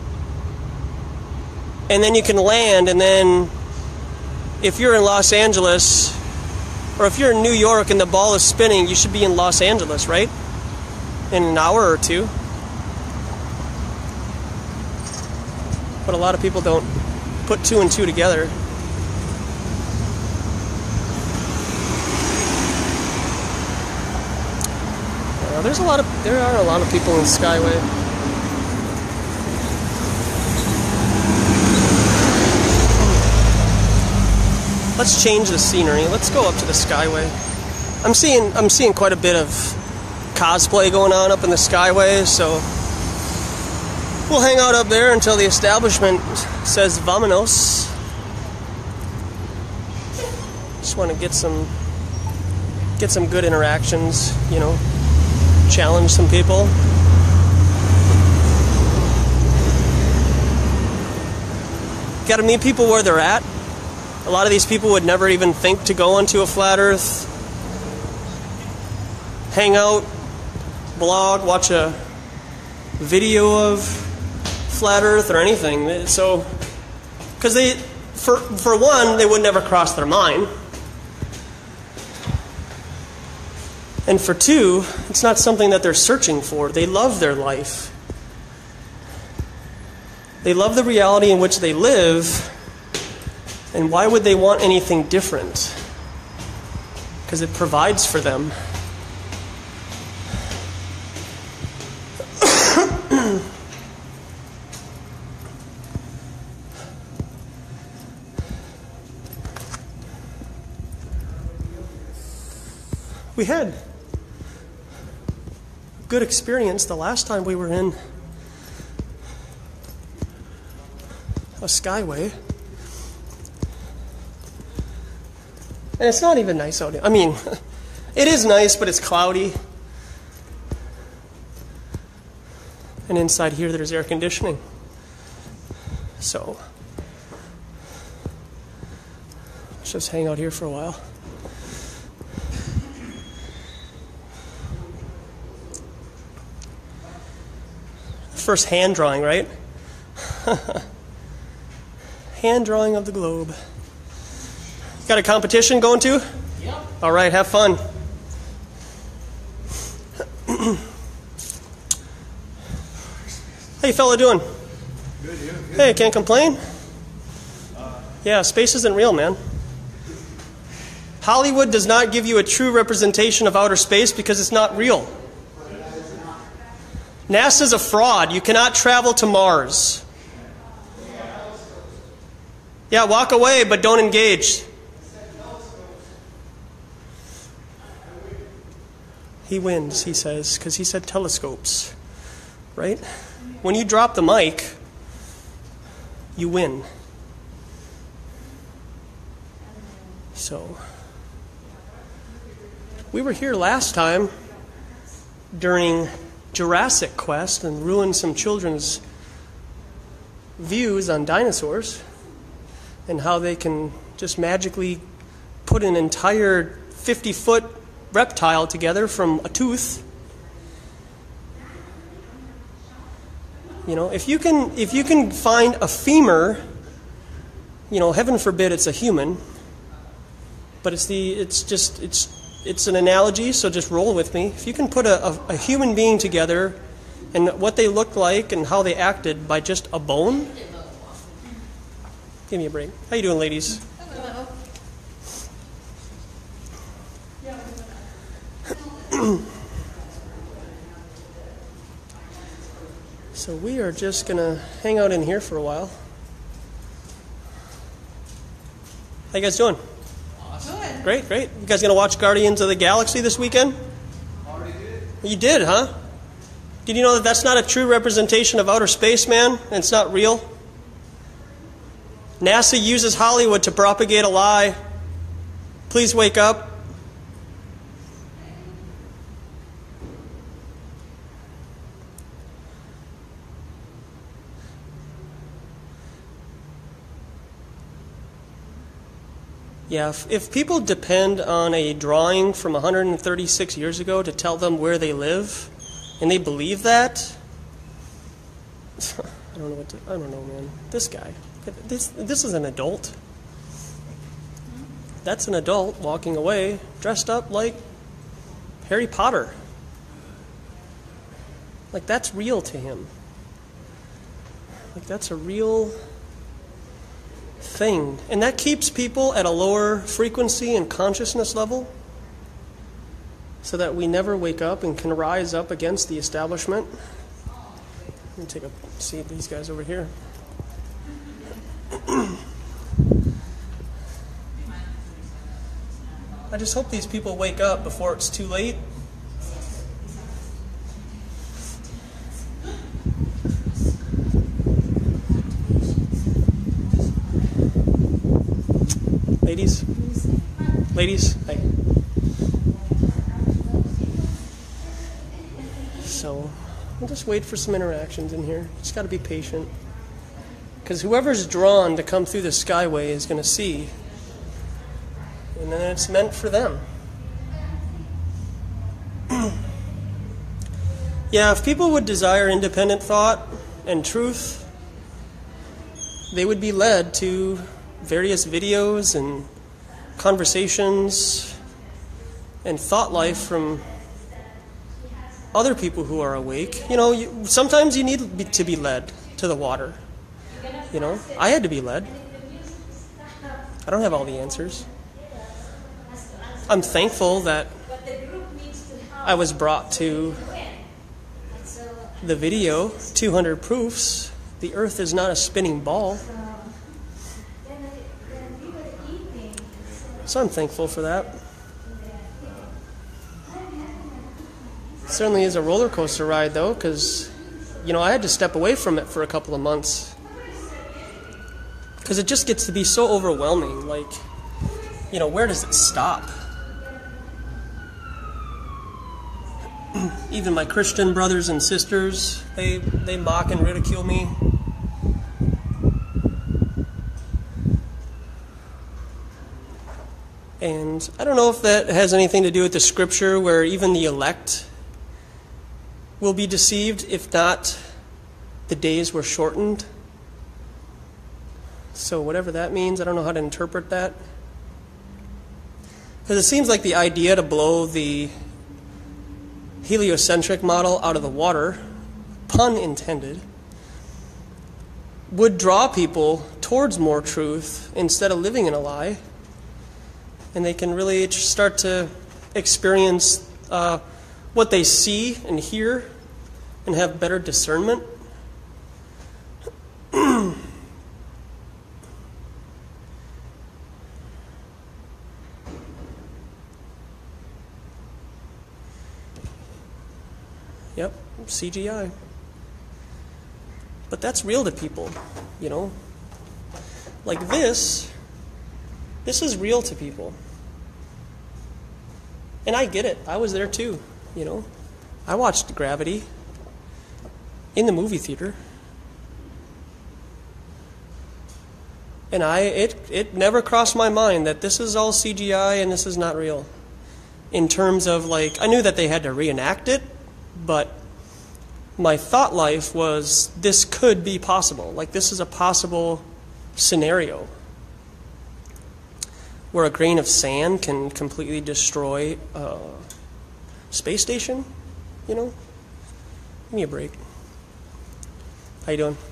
and then you can land, and then if you're in Los Angeles or if you're in New York and the ball is spinning, you should be in Los Angeles, right? In an hour or two. But a lot of people don't put two and two together. Uh, there's a lot of there are a lot of people in Skyway. Let's change the scenery. Let's go up to the Skyway. I'm seeing I'm seeing quite a bit of cosplay going on up in the Skyway, so we'll hang out up there until the establishment says vamonos. Just want to get some get some good interactions, you know, challenge some people. Got to meet people where they're at. A lot of these people would never even think to go onto a flat earth, hang out, blog, watch a video of flat earth or anything. So, because they, for, for one, they would never cross their mind. And for two, it's not something that they're searching for. They love their life. They love the reality in which they live. And why would they want anything different? Because it provides for them. We had a good experience the last time we were in a Skyway. And it's not even nice out here. I mean, it is nice, but it's cloudy. And inside here, there's air conditioning. So, let's just hang out here for a while. First hand drawing, right? Hand drawing of the globe. Got a competition going to? Yep. All right, have fun. How you fella doing? Good, you? Good. Hey, can't complain? Uh, Yeah, space isn't real, man. Hollywood does not give you a true representation of outer space because it's not real. NASA's a fraud. You cannot travel to Mars. Yeah, walk away, but don't engage. He wins, he says, because he said telescopes, right? When you drop the mic, you win. So, we were here last time during Jurassic Quest and ruined some children's views on dinosaurs and how they can just magically put an entire fifty-foot reptile together from a tooth. You know, if you can if you can find a femur, you know, heaven forbid it's a human, but it's the it's just it's it's an analogy, so just roll with me. If you can put a, a, a human being together and what they looked like and how they acted by just a bone, give me a break. How you doing, ladies? So we are just going to hang out in here for a while. How you guys doing? awesome. Good. Great, great. You guys going to watch Guardians of the Galaxy this weekend? Already did. You did, huh? Did you know that that's not a true representation of outer space, man? And it's not real? NASA uses Hollywood to propagate a lie. Please wake up. Yeah, if, if people depend on a drawing from one hundred thirty-six years ago to tell them where they live, and they believe that, I don't know what to, I don't know, man. This guy, this this is an adult. That's an adult walking away, dressed up like Harry Potter. Like, that's real to him. Like, that's a real thing. And that keeps people at a lower frequency and consciousness level so that we never wake up and can rise up against the establishment. Let me take a see these guys over here. I just hope these people wake up before it's too late. Ladies? Ladies? Hi. So, I'll just wait for some interactions in here. Just got to be patient. Because whoever's drawn to come through the Skyway is going to see. And then it's meant for them. Yeah, if people would desire independent thought and truth, they would be led to various videos and conversations and thought life from other people who are awake. You know, you, sometimes you need to be led to the water. You know, I had to be led. I don't have all the answers. I'm thankful that I was brought to the video, two hundred proofs. The earth is not a spinning ball. So I'm thankful for that. It certainly is a roller coaster ride, though, because, you know, I had to step away from it for a couple of months. Because it just gets to be so overwhelming. Like, you know, where does it stop? Even my Christian brothers and sisters, they, they mock and ridicule me. And I don't know if that has anything to do with the scripture where even the elect will be deceived if not the days were shortened. So whatever that means, I don't know how to interpret that. Because it seems like the idea to blow the heliocentric model out of the water, pun intended, would draw people towards more truth instead of living in a lie. And they can really start to experience uh, what they see and hear and have better discernment. Yep, C G I. But that's real to people, you know? Like this, this is real to people. And I get it. I was there too, you know? I watched Gravity in the movie theater. And I it it never crossed my mind that this is all C G I and this is not real. In terms of, like, I knew that they had to reenact it, but my thought life was this could be possible. Like, this is a possible scenario where a grain of sand can completely destroy a space station, you know? Give me a break. How you doing?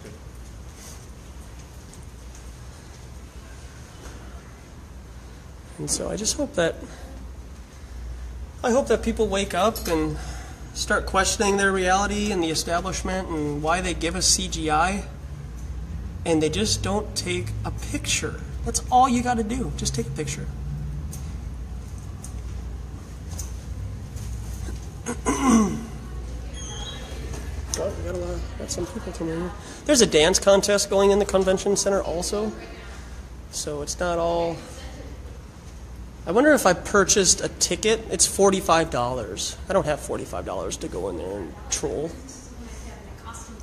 And so I just hope that I hope that people wake up and start questioning their reality and the establishment and why they give us C G I, and they just don't take a picture. That's all you got to do. Just take a picture. Oh, we got a lot. Got some people coming in. There's a dance contest going in the convention center also, so it's not all. I wonder if I purchased a ticket. It's forty-five dollars. I don't have forty-five dollars to go in there and troll.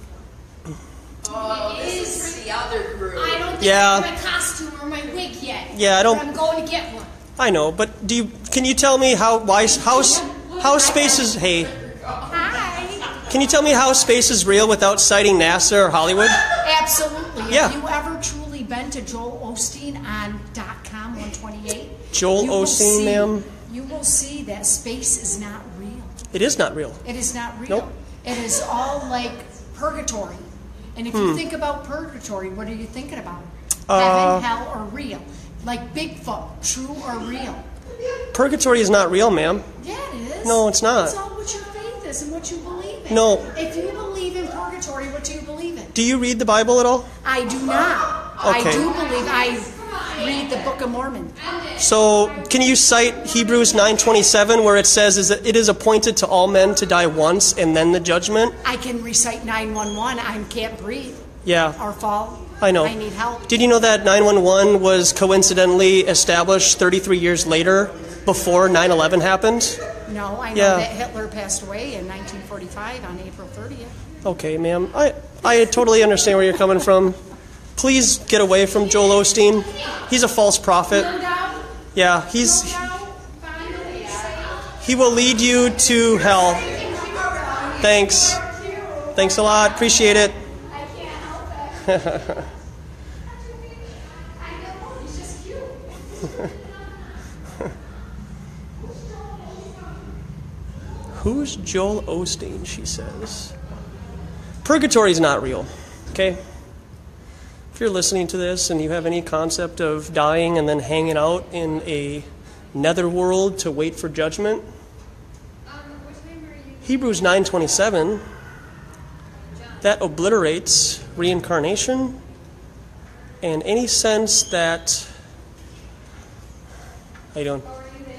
Oh, this is for the other group. I don't think Yeah. I have my costume or my wig yet. Yeah, I But don't. I'm going to get one. I know, but do you? Can you tell me how why how how space is? Hey, Hi. can you tell me how space is real without citing NASA or Hollywood? Absolutely. Yeah. Have you ever truly been to Joel Osteen on .com one twenty-eight? Joel You will Osteen, see- ma'am? You will see that space is not real. It is not real. It is not real. Nope. It is all like purgatory. And if Hmm. you think about purgatory, what are you thinking about? Uh, Heaven, hell, or real? Like Bigfoot, true or real? Purgatory is not real, ma'am. Yeah, it is. No, it's not. It's all what your faith is and what you believe in. No. If you believe in purgatory, what do you believe in? Do you read the Bible at all? I do not. Okay. I do believe I read the Book of Mormon. So, can you cite Hebrews nine twenty-seven, where it says, "Is that it is appointed to all men to die once, and then the judgment"? I can recite nine one one. I can't breathe Yeah, or fall. I know. I need help. Did you know that nine one one was coincidentally established thirty-three years later, before nine eleven happened? No, I know Yeah. that Hitler passed away in nineteen forty-five on April thirtieth. Okay, ma'am. I I totally understand where you're coming from. Please get away from Joel Osteen. He's a false prophet. Yeah, he's he will lead you to hell. Thanks. Thanks a lot. Appreciate it. Who's Joel Osteen, she says. Purgatory is not real, okay? If you're listening to this and you have any concept of dying and then hanging out in a netherworld to wait for judgment, Hebrews nine twenty-seven, that obliterates reincarnation and any sense that, how you doing?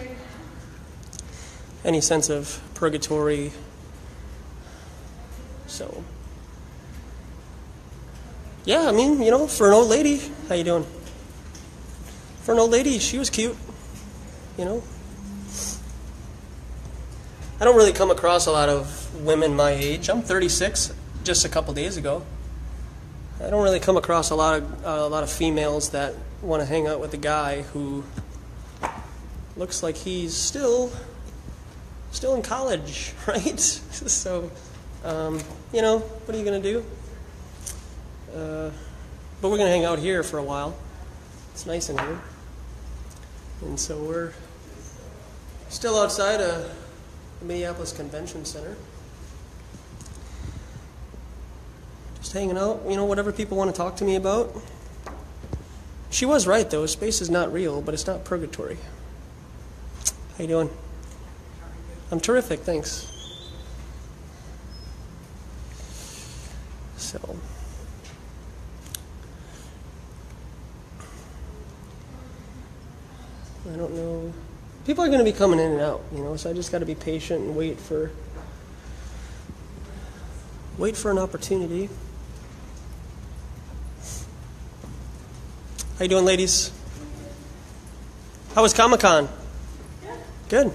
Any sense of purgatory. So, yeah, I mean, you know, for an old lady, how you doing? For an old lady, she was cute, you know. I don't really come across a lot of women my age. I'm thirty-six, just a couple days ago. I don't really come across a lot of uh, a lot of females that want to hang out with a guy who looks like he's still still in college, right? So, um, you know, what are you gonna do? Uh, but we're gonna hang out here for a while. It's nice in here, and so we're still outside a Minneapolis Convention Center. Just hanging out, you know, whatever people want to talk to me about. She was right, though. Space is not real, but it's not purgatory. How you doing? I'm terrific, thanks. So, I don't know. People are going to be coming in and out, you know, so I just got to be patient and wait for wait for an opportunity. How you doing, ladies? How was Comic-Con? Good.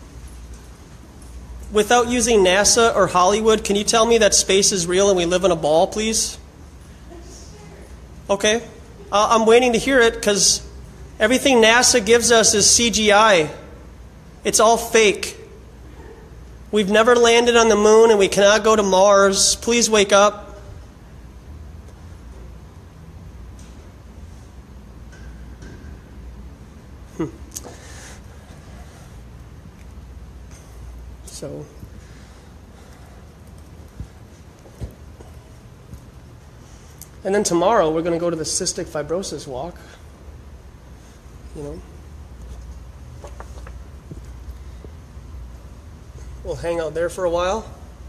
Without using NASA or Hollywood, can you tell me that space is real and we live in a ball, please? Okay. Uh, I'm waiting to hear it because everything NASA gives us is C G I. It's all fake. We've never landed on the moon and we cannot go to Mars. Please wake up. Hmm. So, and then tomorrow we're going to go to the cystic fibrosis walk. You know. We'll hang out there for a while,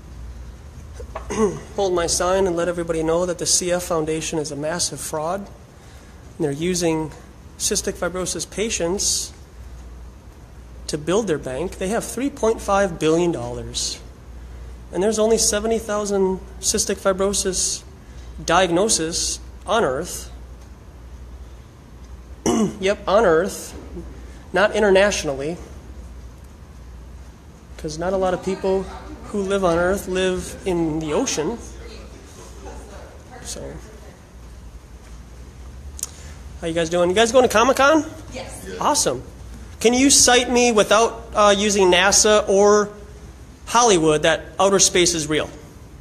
hold my sign and let everybody know that the C F Foundation is a massive fraud. And they're using cystic fibrosis patients to build their bank. They have three point five billion dollars. And there's only seventy thousand cystic fibrosis diagnoses on Earth. Yep, on Earth, not internationally. Because not a lot of people who live on Earth live in the ocean. So, How you guys doing? You guys going to Comic-Con? Yes. Awesome. Can you cite me without uh, using NASA or Hollywood that outer space is real?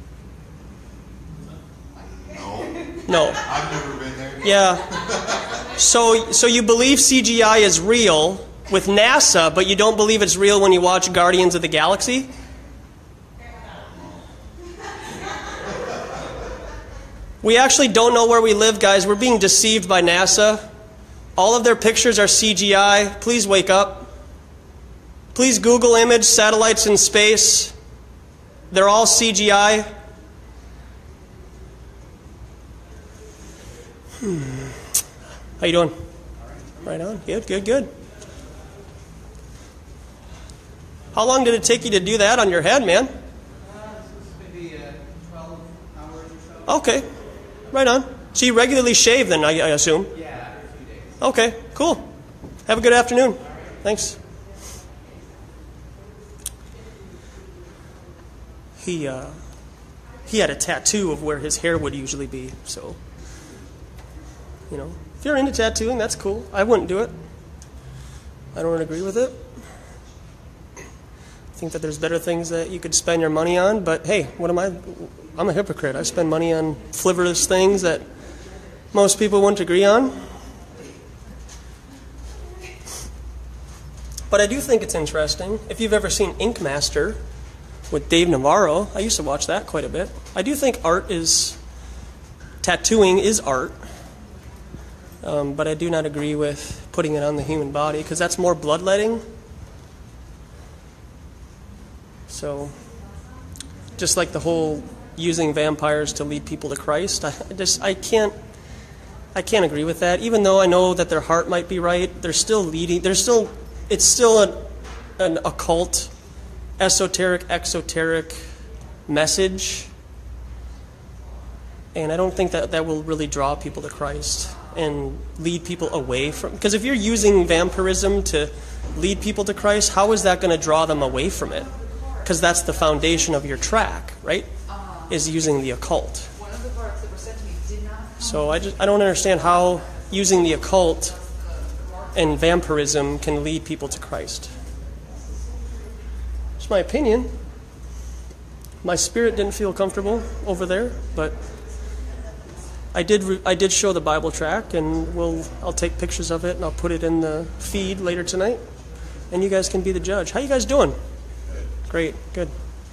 No. No. I've never been there. Yeah. So, so you believe C G I is real with NASA, but you don't believe it's real when you watch Guardians of the Galaxy? We actually don't know where we live, guys. We're being deceived by NASA. All of their pictures are C G I. Please wake up. Please Google image satellites in space. They're all C G I. Hmm. How you doing? Right on. Good, good, good. How long did it take you to do that on your head, man? Maybe uh, twelve hours or so. Okay. Right on. So you regularly shave then, I, I assume? Yeah, after a few days. Okay, cool. Have a good afternoon. Thanks. He, uh, he had a tattoo of where his hair would usually be, so, you know, if you're into tattooing, that's cool. I wouldn't do it. I don't agree with it. I think that there's better things that you could spend your money on, but hey, what am I? I'm a hypocrite. I spend money on frivolous things that most people wouldn't agree on. But I do think it's interesting. If you've ever seen Ink Master with Dave Navarro, I used to watch that quite a bit. I do think art is, tattooing is art. Um, but I do not agree with putting it on the human body because that's more bloodletting. So, just like the whole using vampires to lead people to Christ, I just I can't I can't agree with that. Even though I know that their heart might be right, they're still leading. They're still it's still an, an occult, esoteric, exoteric message, and I don't think that that will really draw people to Christ and lead people away from. Because if you're using vampirism to lead people to Christ, how is that going to draw them away from it? Because that's the foundation of your track, right? Is using the occult. So I just I don't understand how using the occult and vampirism can lead people to Christ. It's my opinion. My spirit didn't feel comfortable over there, but I did re- I did show the Bible track, and we'll I'll take pictures of it and I'll put it in the feed later tonight, and you guys can be the judge. How you guys doing? Great, good.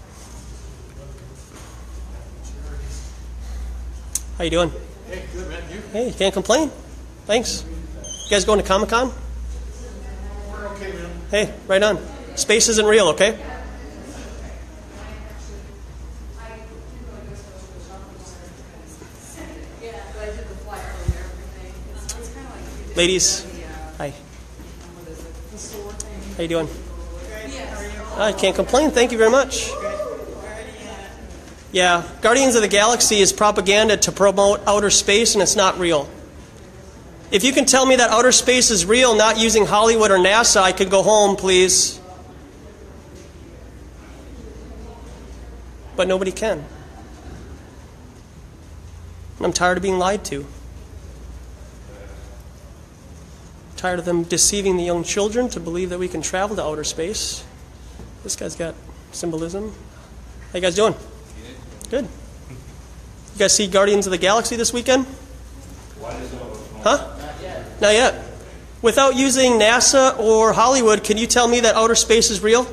How you doing? Hey, good, man. You? Hey, can't complain. Thanks. You guys going to Comic-Con? We're okay, man. Hey, right on. Space isn't real, okay? Ladies, hi. How you doing? I can't complain. Thank you very much. Yeah, Guardians of the Galaxy is propaganda to promote outer space, and it's not real. If you can tell me that outer space is real, not using Hollywood or NASA, I could go home, please. But nobody can. I'm tired of being lied to. Tired of them deceiving the young children to believe that we can travel to outer space. This guy's got symbolism. How you guys doing? Good. You guys see Guardians of the Galaxy this weekend? Huh? Not yet. Not yet. Without using NASA or Hollywood, can you tell me that outer space is real?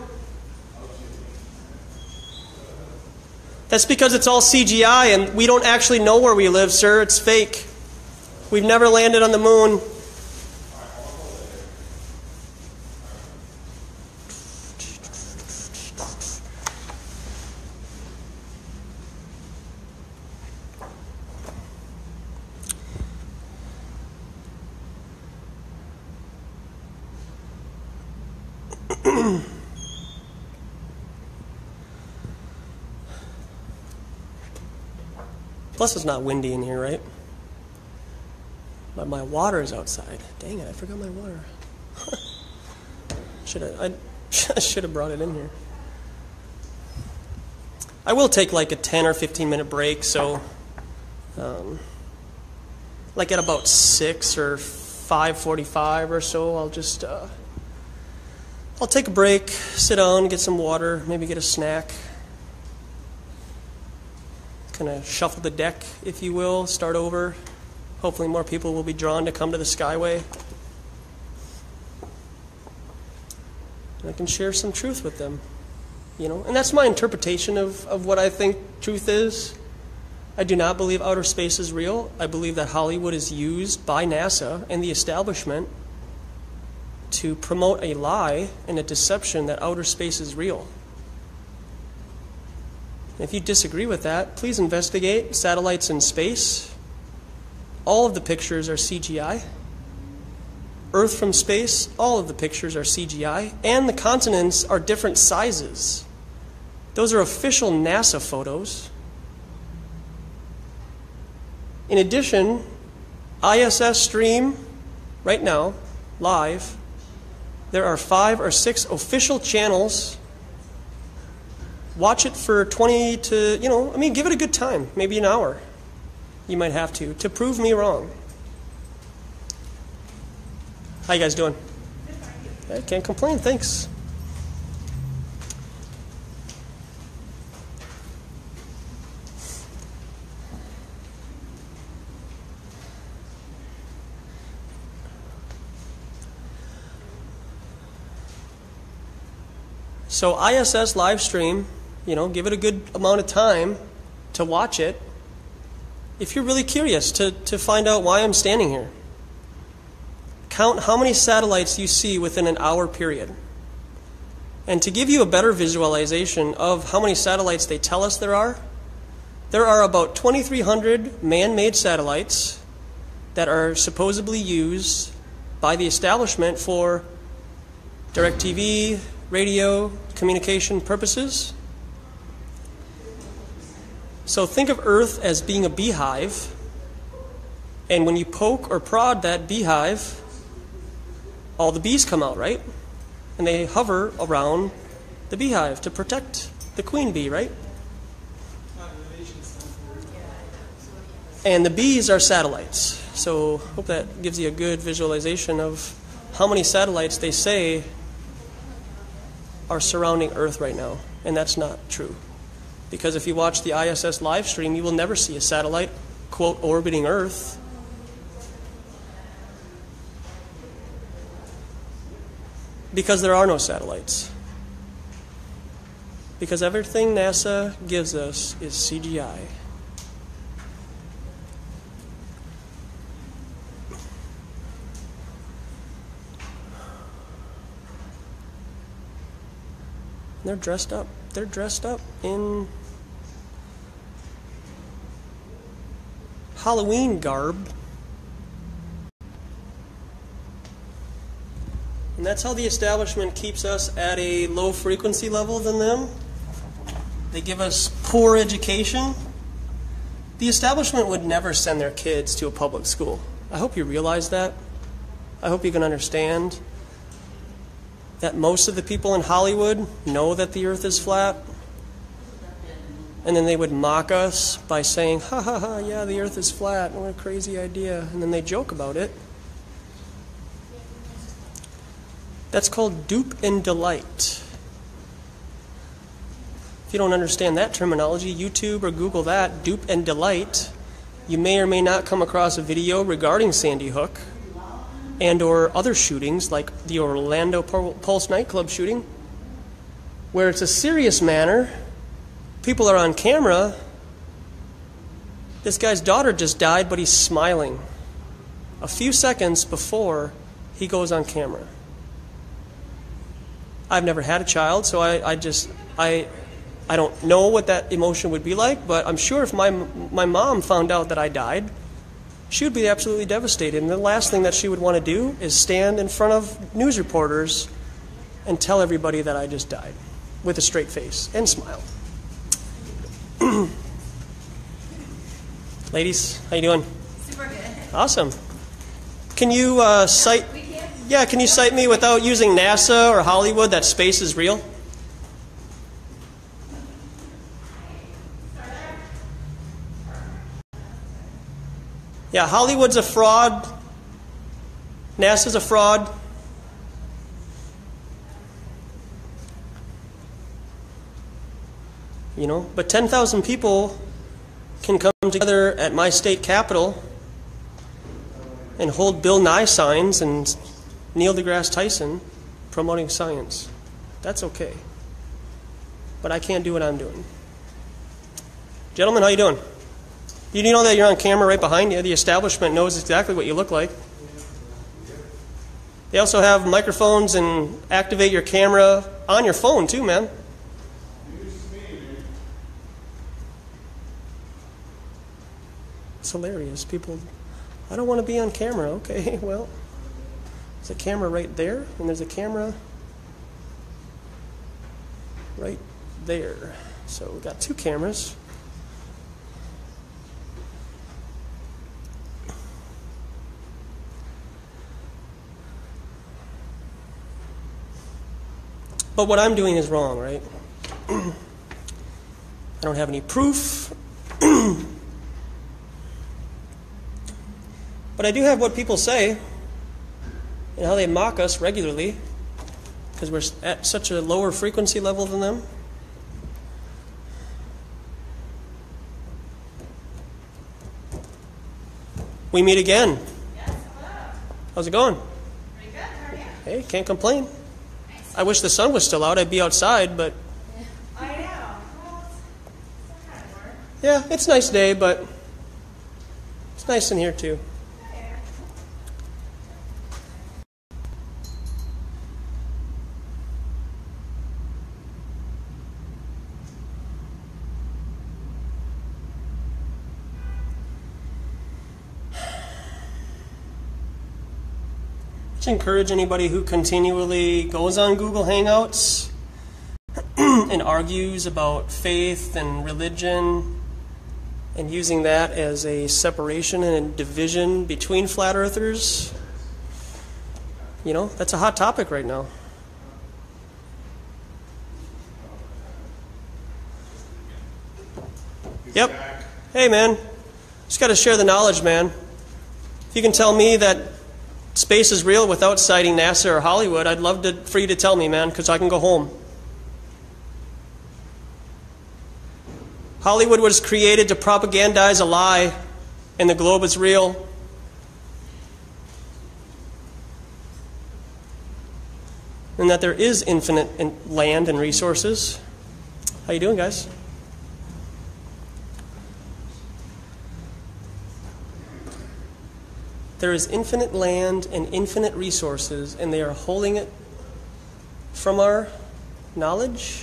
That's because it's all C G I and we don't actually know where we live, sir. It's fake. We've never landed on the moon. Plus, it's not windy in here, right? But my water is outside. Dang it, I forgot my water. should have I should have brought it in here. I will take like a ten or fifteen minute break, so um, like at about six or five forty-five or so, I'll just, uh, I'll take a break, sit down, get some water, maybe get a snack. Kind of shuffle the deck, if you will, start over. Hopefully more people will be drawn to come to the Skyway. And I can share some truth with them, you know. And that's my interpretation of, of what I think truth is. I do not believe outer space is real. I believe that Hollywood is used by NASA and the establishment to promote a lie and a deception that outer space is real. If you disagree with that, please investigate satellites in space. All of the pictures are C G I. Earth from space, all of the pictures are C G I. And the continents are different sizes. Those are official NASA photos. In addition, I S S stream right now, live. There are five or six official channels. Watch it for twenty to, you know, I mean, give it a good time, maybe an hour. You might have to, to prove me wrong. How you guys doing? I can't complain, thanks. So I S S live stream, you know, give it a good amount of time to watch it. If you're really curious to, to find out why I'm standing here. Count how many satellites you see within an hour period. And to give you a better visualization of how many satellites they tell us there are, there are about twenty-three hundred man-made satellites that are supposedly used by the establishment for DirecTV, radio, communication purposes. So think of Earth as being a beehive, and when you poke or prod that beehive, all the bees come out, right? And they hover around the beehive to protect the queen bee, right? And the bees are satellites. So hope that gives you a good visualization of how many satellites they say are surrounding Earth right now. And that's not true. Because if you watch the I S S live stream, you will never see a satellite, quote, orbiting Earth. Because there are no satellites. Because everything NASA gives us is C G I. They're dressed up. They're dressed up in Halloween garb. And that's how the establishment keeps us at a low frequency level than them. They give us poor education. The establishment would never send their kids to a public school. I hope you realize that. I hope you can understand that most of the people in Hollywood know that the Earth is flat. And then they would mock us by saying, ha ha ha, yeah, the Earth is flat. What a crazy idea. And then they joke about it. That's called dupe and delight. If you don't understand that terminology, YouTube or Google that, dupe and delight. You may or may not come across a video regarding Sandy Hook and or other shootings like the Orlando Pulse nightclub shooting, where it's a serious manner. People are on camera. This guy's daughter just died, but he's smiling a few seconds before he goes on camera. I've never had a child, so I, I just, I, I don't know what that emotion would be like, but I'm sure if my, my mom found out that I died, she would be absolutely devastated. And the last thing that she would want to do is stand in front of news reporters and tell everybody that I just died with a straight face and smile. Ladies, how you doing? Super good. Awesome. Can you uh, cite... Yeah, can you cite me without using NASA or Hollywood that space is real? Yeah, Hollywood's a fraud. NASA's a fraud. You know, but ten thousand people can come together at my state capitol and hold Bill Nye signs and Neil deGrasse Tyson promoting science. That's okay. But I can't do what I'm doing. Gentlemen, how you doing? You do know that you're on camera right behind you? The establishment knows exactly what you look like. They also have microphones and activate your camera on your phone too, man. It's hilarious. People, I don't want to be on camera. Okay, well, there's a camera right there, and there's a camera right there. So we've got two cameras. But what I'm doing is wrong, right? I don't have any proof. But I do have what people say and how they mock us regularly because we're at such a lower frequency level than them. We meet again. Yes, hello. How's it going? Pretty good. How are you? Hey, can't complain. I wish the sun was still out. I'd be outside, but I know. Well, it's kind of work. yeah, it's a nice day, but it's nice in here too. Encourage anybody who continually goes on Google Hangouts and argues about faith and religion and using that as a separation and a division between flat earthers. You know, that's a hot topic right now. Yep. Hey, man. Just got to share the knowledge, man. If you can tell me that space is real without citing NASA or Hollywood, I'd love to, for you to tell me, man, because I can go home. Hollywood was created to propagandize a lie, and the globe is real. And that there is infinite in land and resources. How you doing, guys? There is infinite land and infinite resources, and they are holding it from our knowledge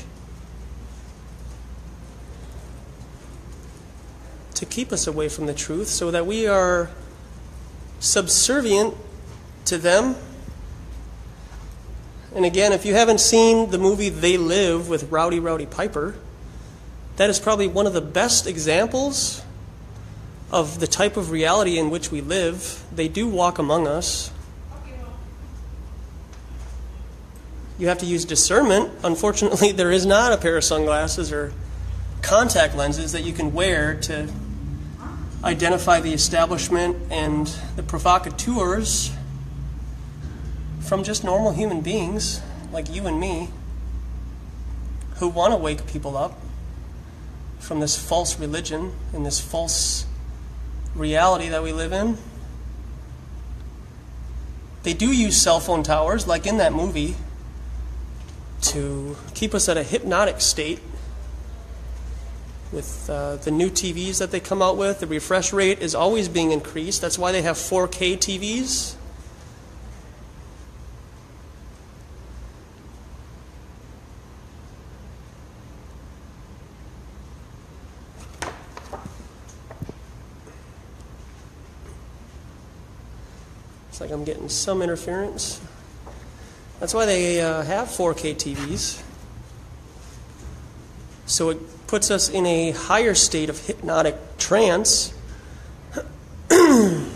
to keep us away from the truth so that we are subservient to them. And again, if you haven't seen the movie They Live with Rowdy Rowdy Piper, that is probably one of the best examples of the type of reality in which we live. They do walk among us. You have to use discernment. Unfortunately, there is not a pair of sunglasses or contact lenses that you can wear to identify the establishment and the provocateurs from just normal human beings like you and me who want to wake people up from this false religion and this false reality that we live in. They do use cell phone towers, like in that movie, to keep us at a hypnotic state with uh, the new T Vs that they come out with. The refresh rate is always being increased. That's why they have four K T Vs. It's like I'm getting some interference. That's why they uh, have four K T Vs. So it puts us in a higher state of hypnotic trance. If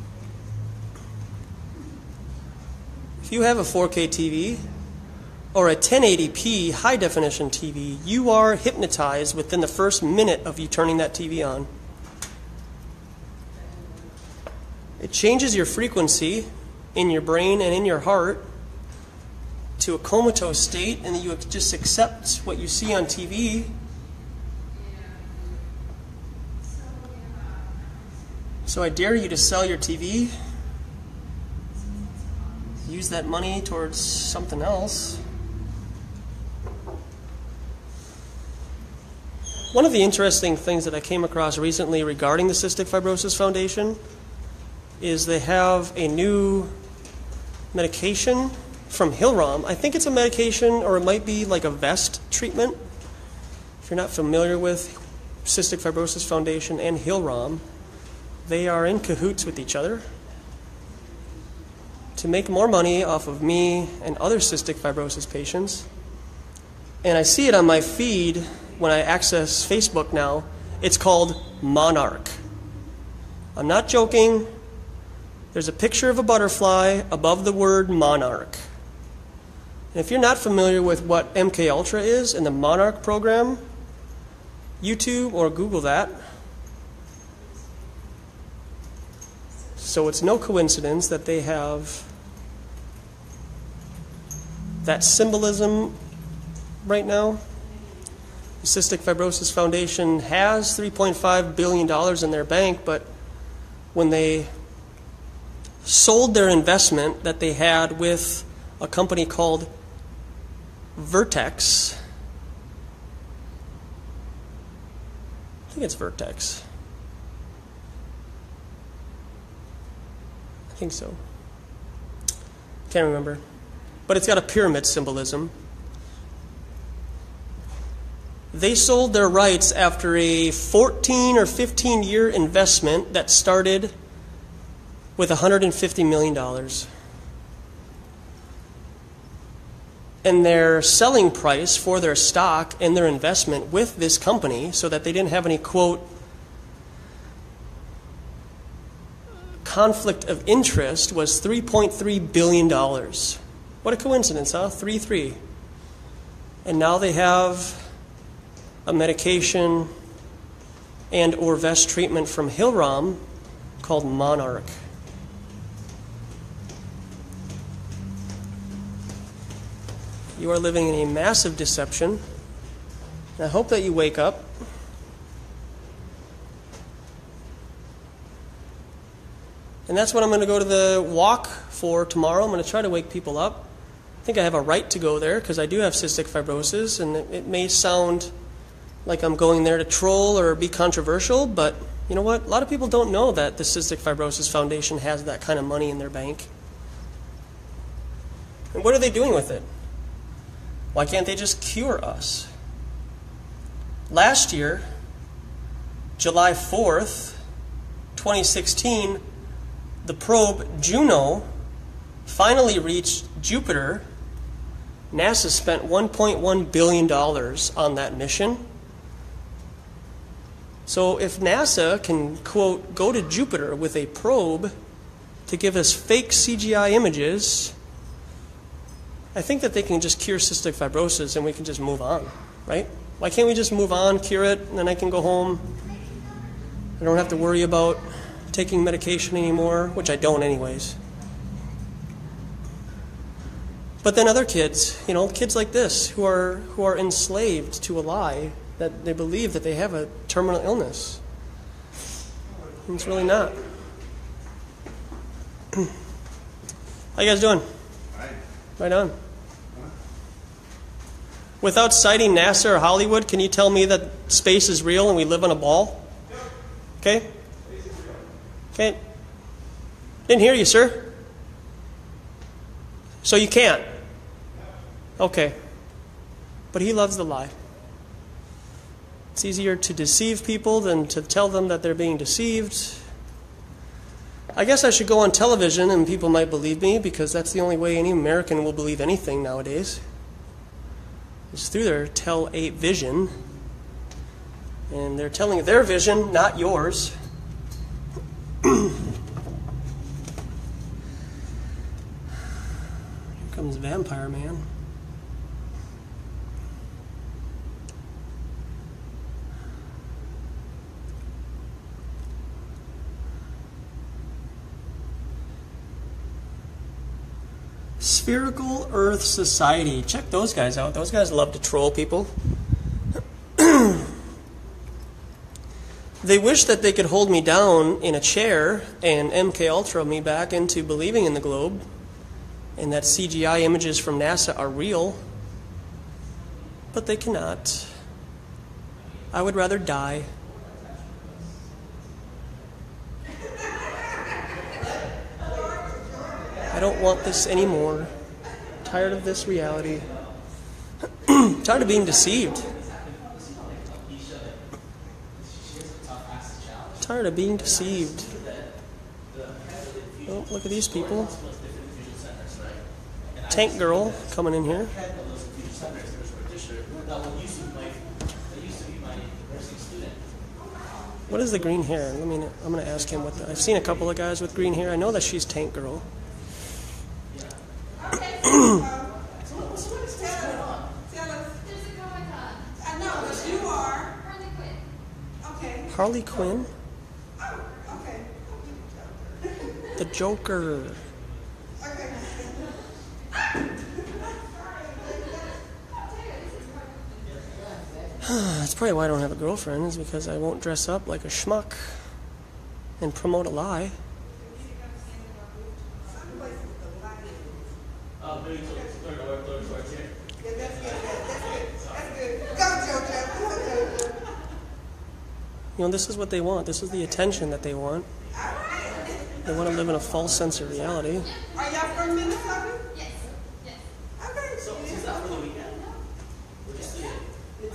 you have a four K T V or a ten eighty p high definition T V, you are hypnotized within the first minute of you turning that T V on. It changes your frequency in your brain and in your heart to a comatose state, and you just accept what you see on T V. So I dare you to sell your T V, use that money towards something else. One of the interesting things that I came across recently regarding the Cystic Fibrosis Foundation is they have a new medication from Hillrom. I think it's a medication, or it might be like a vest treatment. If you're not familiar with Cystic Fibrosis Foundation and Hillrom, they are in cahoots with each other to make more money off of me and other cystic fibrosis patients. And I see it on my feed when I access Facebook now. It's called Monarch. I'm not joking. There's a picture of a butterfly above the word Monarch. And if you're not familiar with what M K Ultra is and the Monarch program, YouTube or Google that. So it's no coincidence that they have that symbolism right now. The Cystic Fibrosis Foundation has three point five billion dollars in their bank, but when they sold their investment that they had with a company called Vertex, I think it's Vertex. I think so. Can't remember. But it's got a pyramid symbolism. They sold their rights after a fourteen or fifteen year investment that started with one hundred fifty million dollars. And their selling price for their stock and their investment with this company, so that they didn't have any, quote, conflict of interest, was three point three billion dollars. What a coincidence, huh? three three. And now they have a medication and or vest treatment from Hillrom called Monarch. You are living in a massive deception. And I hope that you wake up. And that's what I'm going to go to the walk for tomorrow. I'm going to try to wake people up. I think I have a right to go there because I do have cystic fibrosis, and it, it may sound like I'm going there to troll or be controversial, but you know what? A lot of people don't know that the Cystic Fibrosis Foundation has that kind of money in their bank. And what are they doing with it? Why can't they just cure us? Last year, July fourth, twenty sixteen, the probe Juno finally reached Jupiter. NASA spent one point one billion dollars on that mission. So if NASA can, quote, go to Jupiter with a probe to give us fake C G I images, I think that they can just cure cystic fibrosis and we can just move on, right? Why can't we just move on, cure it, and then I can go home? I don't have to worry about taking medication anymore, which I don't anyways. But then other kids, you know, kids like this who are who are enslaved to a lie that they believe that they have a terminal illness. And it's really not. How you guys doing? Right. Right on. Without citing NASA or Hollywood, can you tell me that space is real and we live on a ball? Okay? Okay. Didn't hear you, sir. So you can't? Okay. But he loves the lie. It's easier to deceive people than to tell them that they're being deceived. I guess I should go on television and people might believe me, because that's the only way any American will believe anything nowadays. It's through their tell eight vision. And they're telling their vision, not yours. Here comes Vampire Man. Spherical Earth Society. Check those guys out. Those guys love to troll people. They wish that they could hold me down in a chair and M K Ultra me back into believing in the globe and that C G I images from NASA are real, but they cannot. I would rather die. I don't want this anymore. Tired of this reality. Tired of being deceived. Tired of being deceived. Oh, look at these people. Tank girl coming in here. What is the green hair? Let me. I'm going to ask him what. The, I've seen a couple of guys with green hair. I know that she's Tank girl. Harley Quinn? The Joker. That's probably why I don't have a girlfriend, is because I won't dress up like a schmuck and promote a lie. You know, this is what they want. This is the attention that they want. They want to live in a false sense of reality. Are y'all from Minnesota? Yes. Yes. Okay. So, is that for the weekend? We're just doing it. Okay,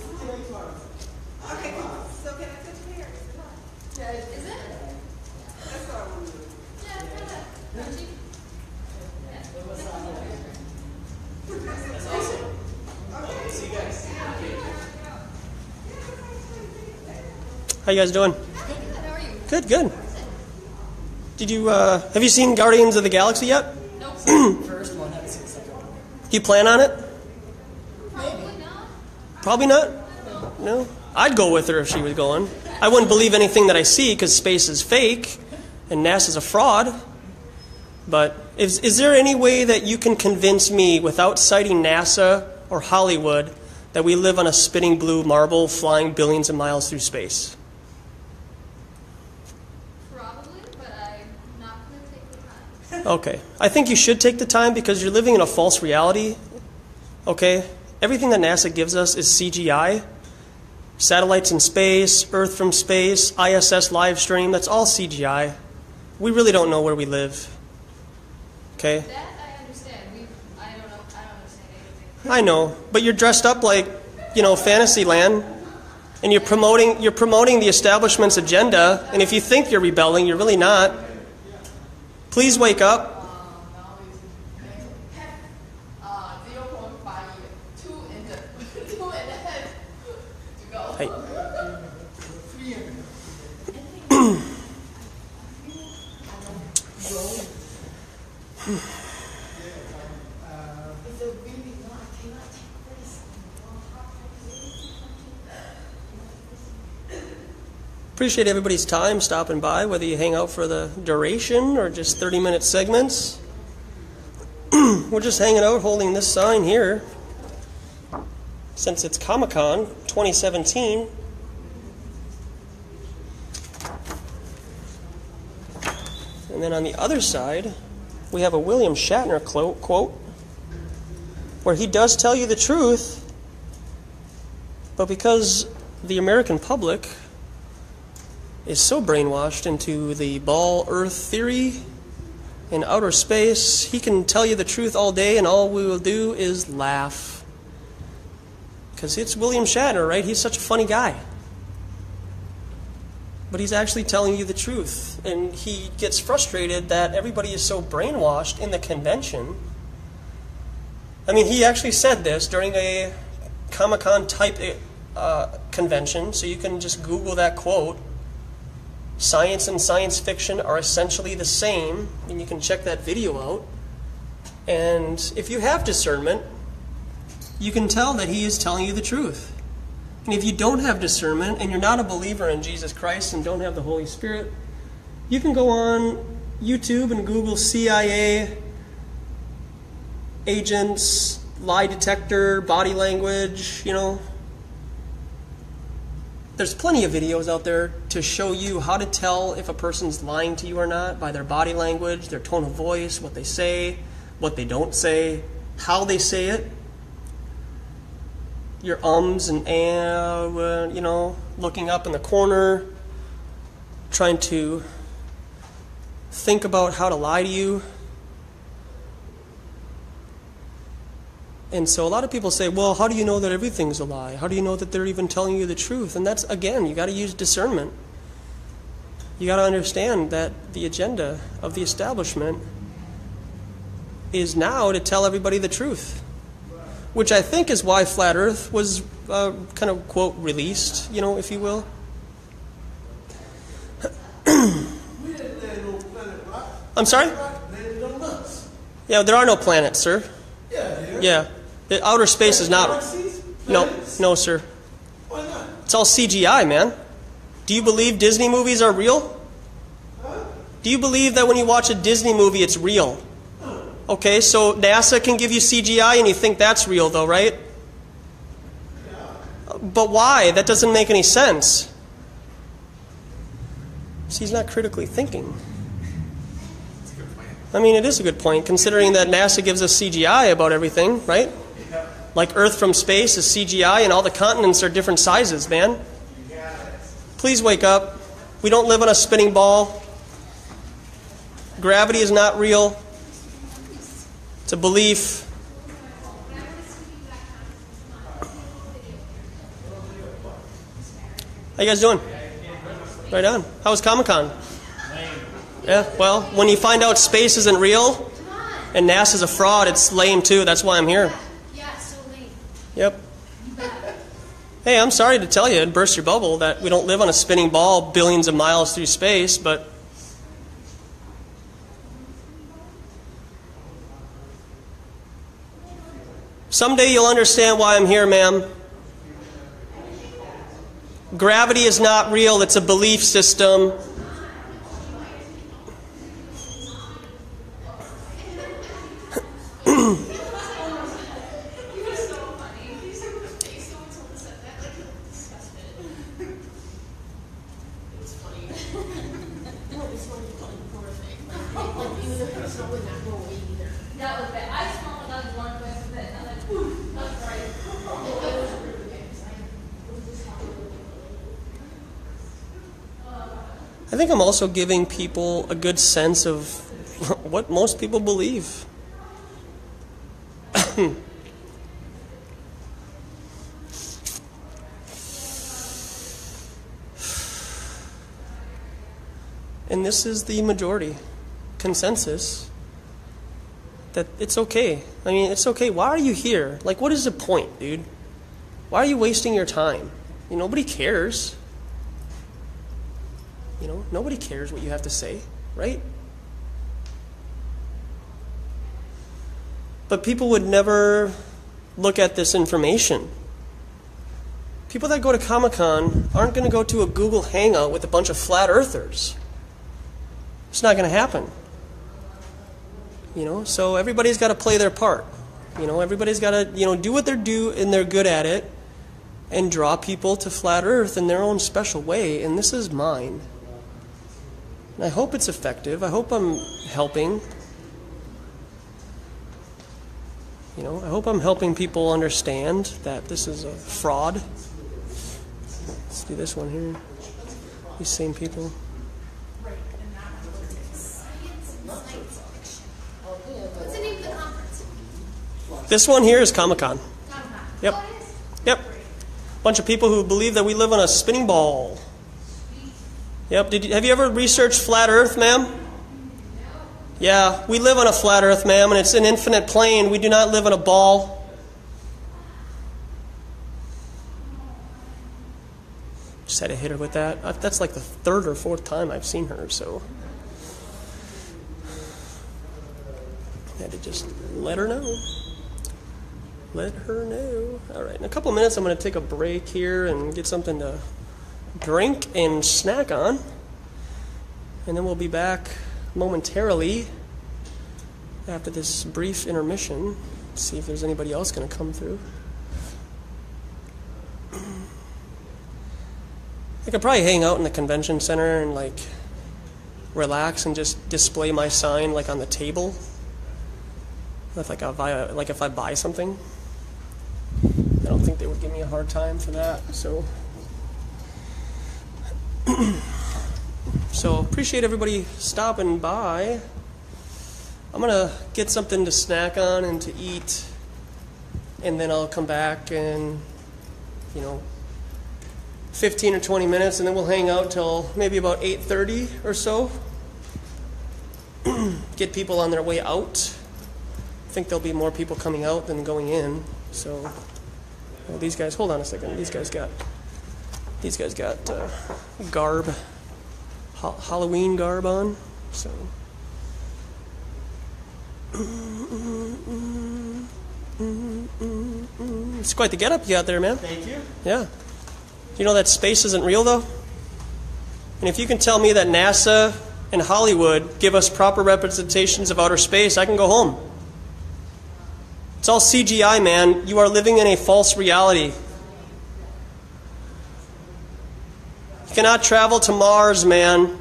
so can I touch your hair? Yeah, is it? That's what I want to do. Yeah, kind of. Touchy. That's awesome. Okay, see you guys. How you guys doing? How are you? Good, good. Did you, uh, have you seen Guardians of the Galaxy yet? Nope. First one, haven't seen the second one. Do you plan on it? Probably not. Probably not? No? I'd go with her if she was going. I wouldn't believe anything that I see because space is fake and NASA's a fraud. But is, is there any way that you can convince me without citing NASA or Hollywood that we live on a spinning blue marble flying billions of miles through space? Probably, but I'm not going to take the time. Okay. I think you should take the time because you're living in a false reality. Okay? Everything that NASA gives us is C G I. Satellites in space, Earth from space, I S S live stream, that's all C G I. We really don't know where we live. Okay? That I understand. We, I don't know. I don't understand anything. I know, but you're dressed up like, you know, Fantasyland, and you're promoting you're promoting the establishment's agenda, and if you think you're rebelling, you're really not. Please wake up. Hey. Appreciate everybody's time stopping by, whether you hang out for the duration or just thirty minute segments. We're just hanging out holding this sign here. Since it's Comic-Con twenty seventeen. And then on the other side, we have a William Shatner quote where he does tell you the truth, but because the American public is so brainwashed into the ball Earth theory in outer space, he can tell you the truth all day and all we will do is laugh. Because it's William Shatner, right? He's such a funny guy. But he's actually telling you the truth. And he gets frustrated that everybody is so brainwashed in the convention. I mean, he actually said this during a Comic-Con type uh, convention, so you can just Google that quote. Science and science fiction are essentially the same, and you can check that video out. And if you have discernment, you can tell that he is telling you the truth. And if you don't have discernment and you're not a believer in Jesus Christ and don't have the Holy Spirit, you can go on YouTube and Google C I A agents, lie detector, body language, you know. There's plenty of videos out there to show you how to tell if a person's lying to you or not by their body language, their tone of voice, what they say, what they don't say, how they say it. Your ums and ah, you know, looking up in the corner, trying to think about how to lie to you. And so a lot of people say, well, how do you know that everything's a lie? How do you know that they're even telling you the truth? And that's, again, you got to use discernment. You got to understand that the agenda of the establishment is now to tell everybody the truth, which I think is why Flat Earth was uh, kind of, quote, released, you know, if you will. I'm sorry? Yeah, there are no planets, sir. Yeah. The outer space is not. No, no, sir. Why not? It's all C G I, man. Do you believe Disney movies are real? Do you believe that when you watch a Disney movie, it's real? Okay, so NASA can give you C G I and you think that's real, though, right? But why? That doesn't make any sense. See, he's not critically thinking. I mean, it is a good point, considering that NASA gives us C G I about everything, right? Like Earth from space is C G I and all the continents are different sizes, man. Please wake up. We don't live on a spinning ball. Gravity is not real. It's a belief. How you guys doing? Right on. How was Comic-Con? Yeah, well, when you find out space isn't real and NASA's a fraud, it's lame too. That's why I'm here. Yeah, so lame. Yep. Hey, I'm sorry to tell you, it burst your bubble, that we don't live on a spinning ball billions of miles through space, but someday you'll understand why I'm here, ma'am. Gravity is not real, it's a belief system. I think I'm also giving people a good sense of what most people believe. And this is the majority consensus that it's okay. I mean, it's okay. Why are you here? Like, what is the point, dude? Why are you wasting your time? You know, nobody cares. You know, nobody cares what you have to say, right? But people would never look at this information. People that go to Comic-Con aren't going to go to a Google Hangout with a bunch of flat earthers. It's not going to happen. You know, so everybody's got to play their part. You know, everybody's got to, you know, do what they're do and they're good at it and draw people to flat earth in their own special way. And this is mine. And I hope it's effective. I hope I'm helping. You know, I hope I'm helping people understand that this is a fraud. Let's do this one here. These same people. What's the name of the conference? This one here is Comic-Con. Yep. Yep. Bunch of people who believe that we live on a spinning ball. Yep. Did you, have you ever researched flat Earth, ma'am? Yeah, we live on a flat Earth, ma'am, and it's an infinite plane. We do not live on a ball. Just had to hit her with that. That's like the third or fourth time I've seen her, so I had to just let her know. Let her know. All right, in a couple minutes I'm going to take a break here and get something to drink and snack on. And then we'll be back momentarily. after this brief intermission, see if there's anybody else going to come through. I could probably hang out in the convention center and like relax and just display my sign like on the table. If like I buy, like if I buy something, I don't think they would give me a hard time for that. So, so appreciate everybody stopping by. I'm gonna get something to snack on and to eat, and then I'll come back and, you know, fifteen or twenty minutes, and then we'll hang out till maybe about eight thirty or so. Get people on their way out. I think there'll be more people coming out than going in. So, well, these guys, hold on a second. These guys got, these guys got uh, garb, ha- Halloween garb on. So. It's quite the get-up you got there, man. Thank you. Yeah. You know that space isn't real, though? And if you can tell me that NASA and Hollywood give us proper representations of outer space, I can go home. It's all C G I, man. You are living in a false reality. You cannot travel to Mars, man.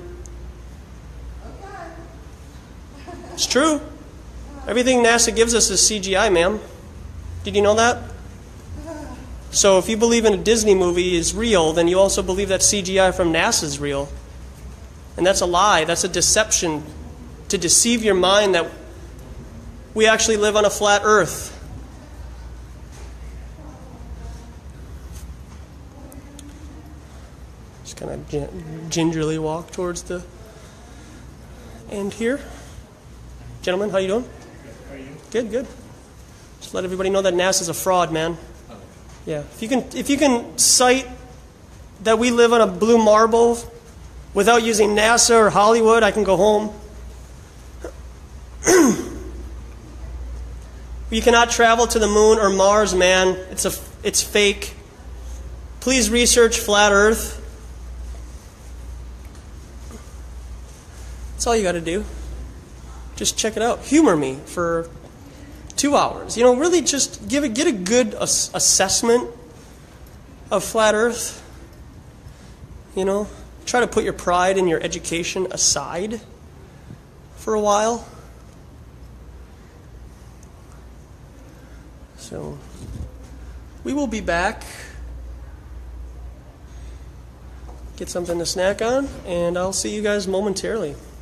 It's true. Everything NASA gives us is C G I, ma'am. Did you know that? So if you believe in a Disney movie is real, then you also believe that C G I from NASA is real. And that's a lie. That's a deception to deceive your mind that we actually live on a flat earth. Just kind of gin- gingerly walk towards the end here. Gentlemen, how you doing? How are you? Good, good. Just let everybody know that NASA's a fraud, man. Yeah. If you can if you can cite that we live on a blue marble without using NASA or Hollywood, I can go home. You cannot travel to the moon or Mars, man. It's a it's fake. Please research flat Earth. That's all you got to do. Just check it out. Humor me for two hours. You know, really just give it, get a good ass- assessment of flat Earth. You know, try to put your pride and your education aside for a while. So, we will be back. Get something to snack on, and I'll see you guys momentarily.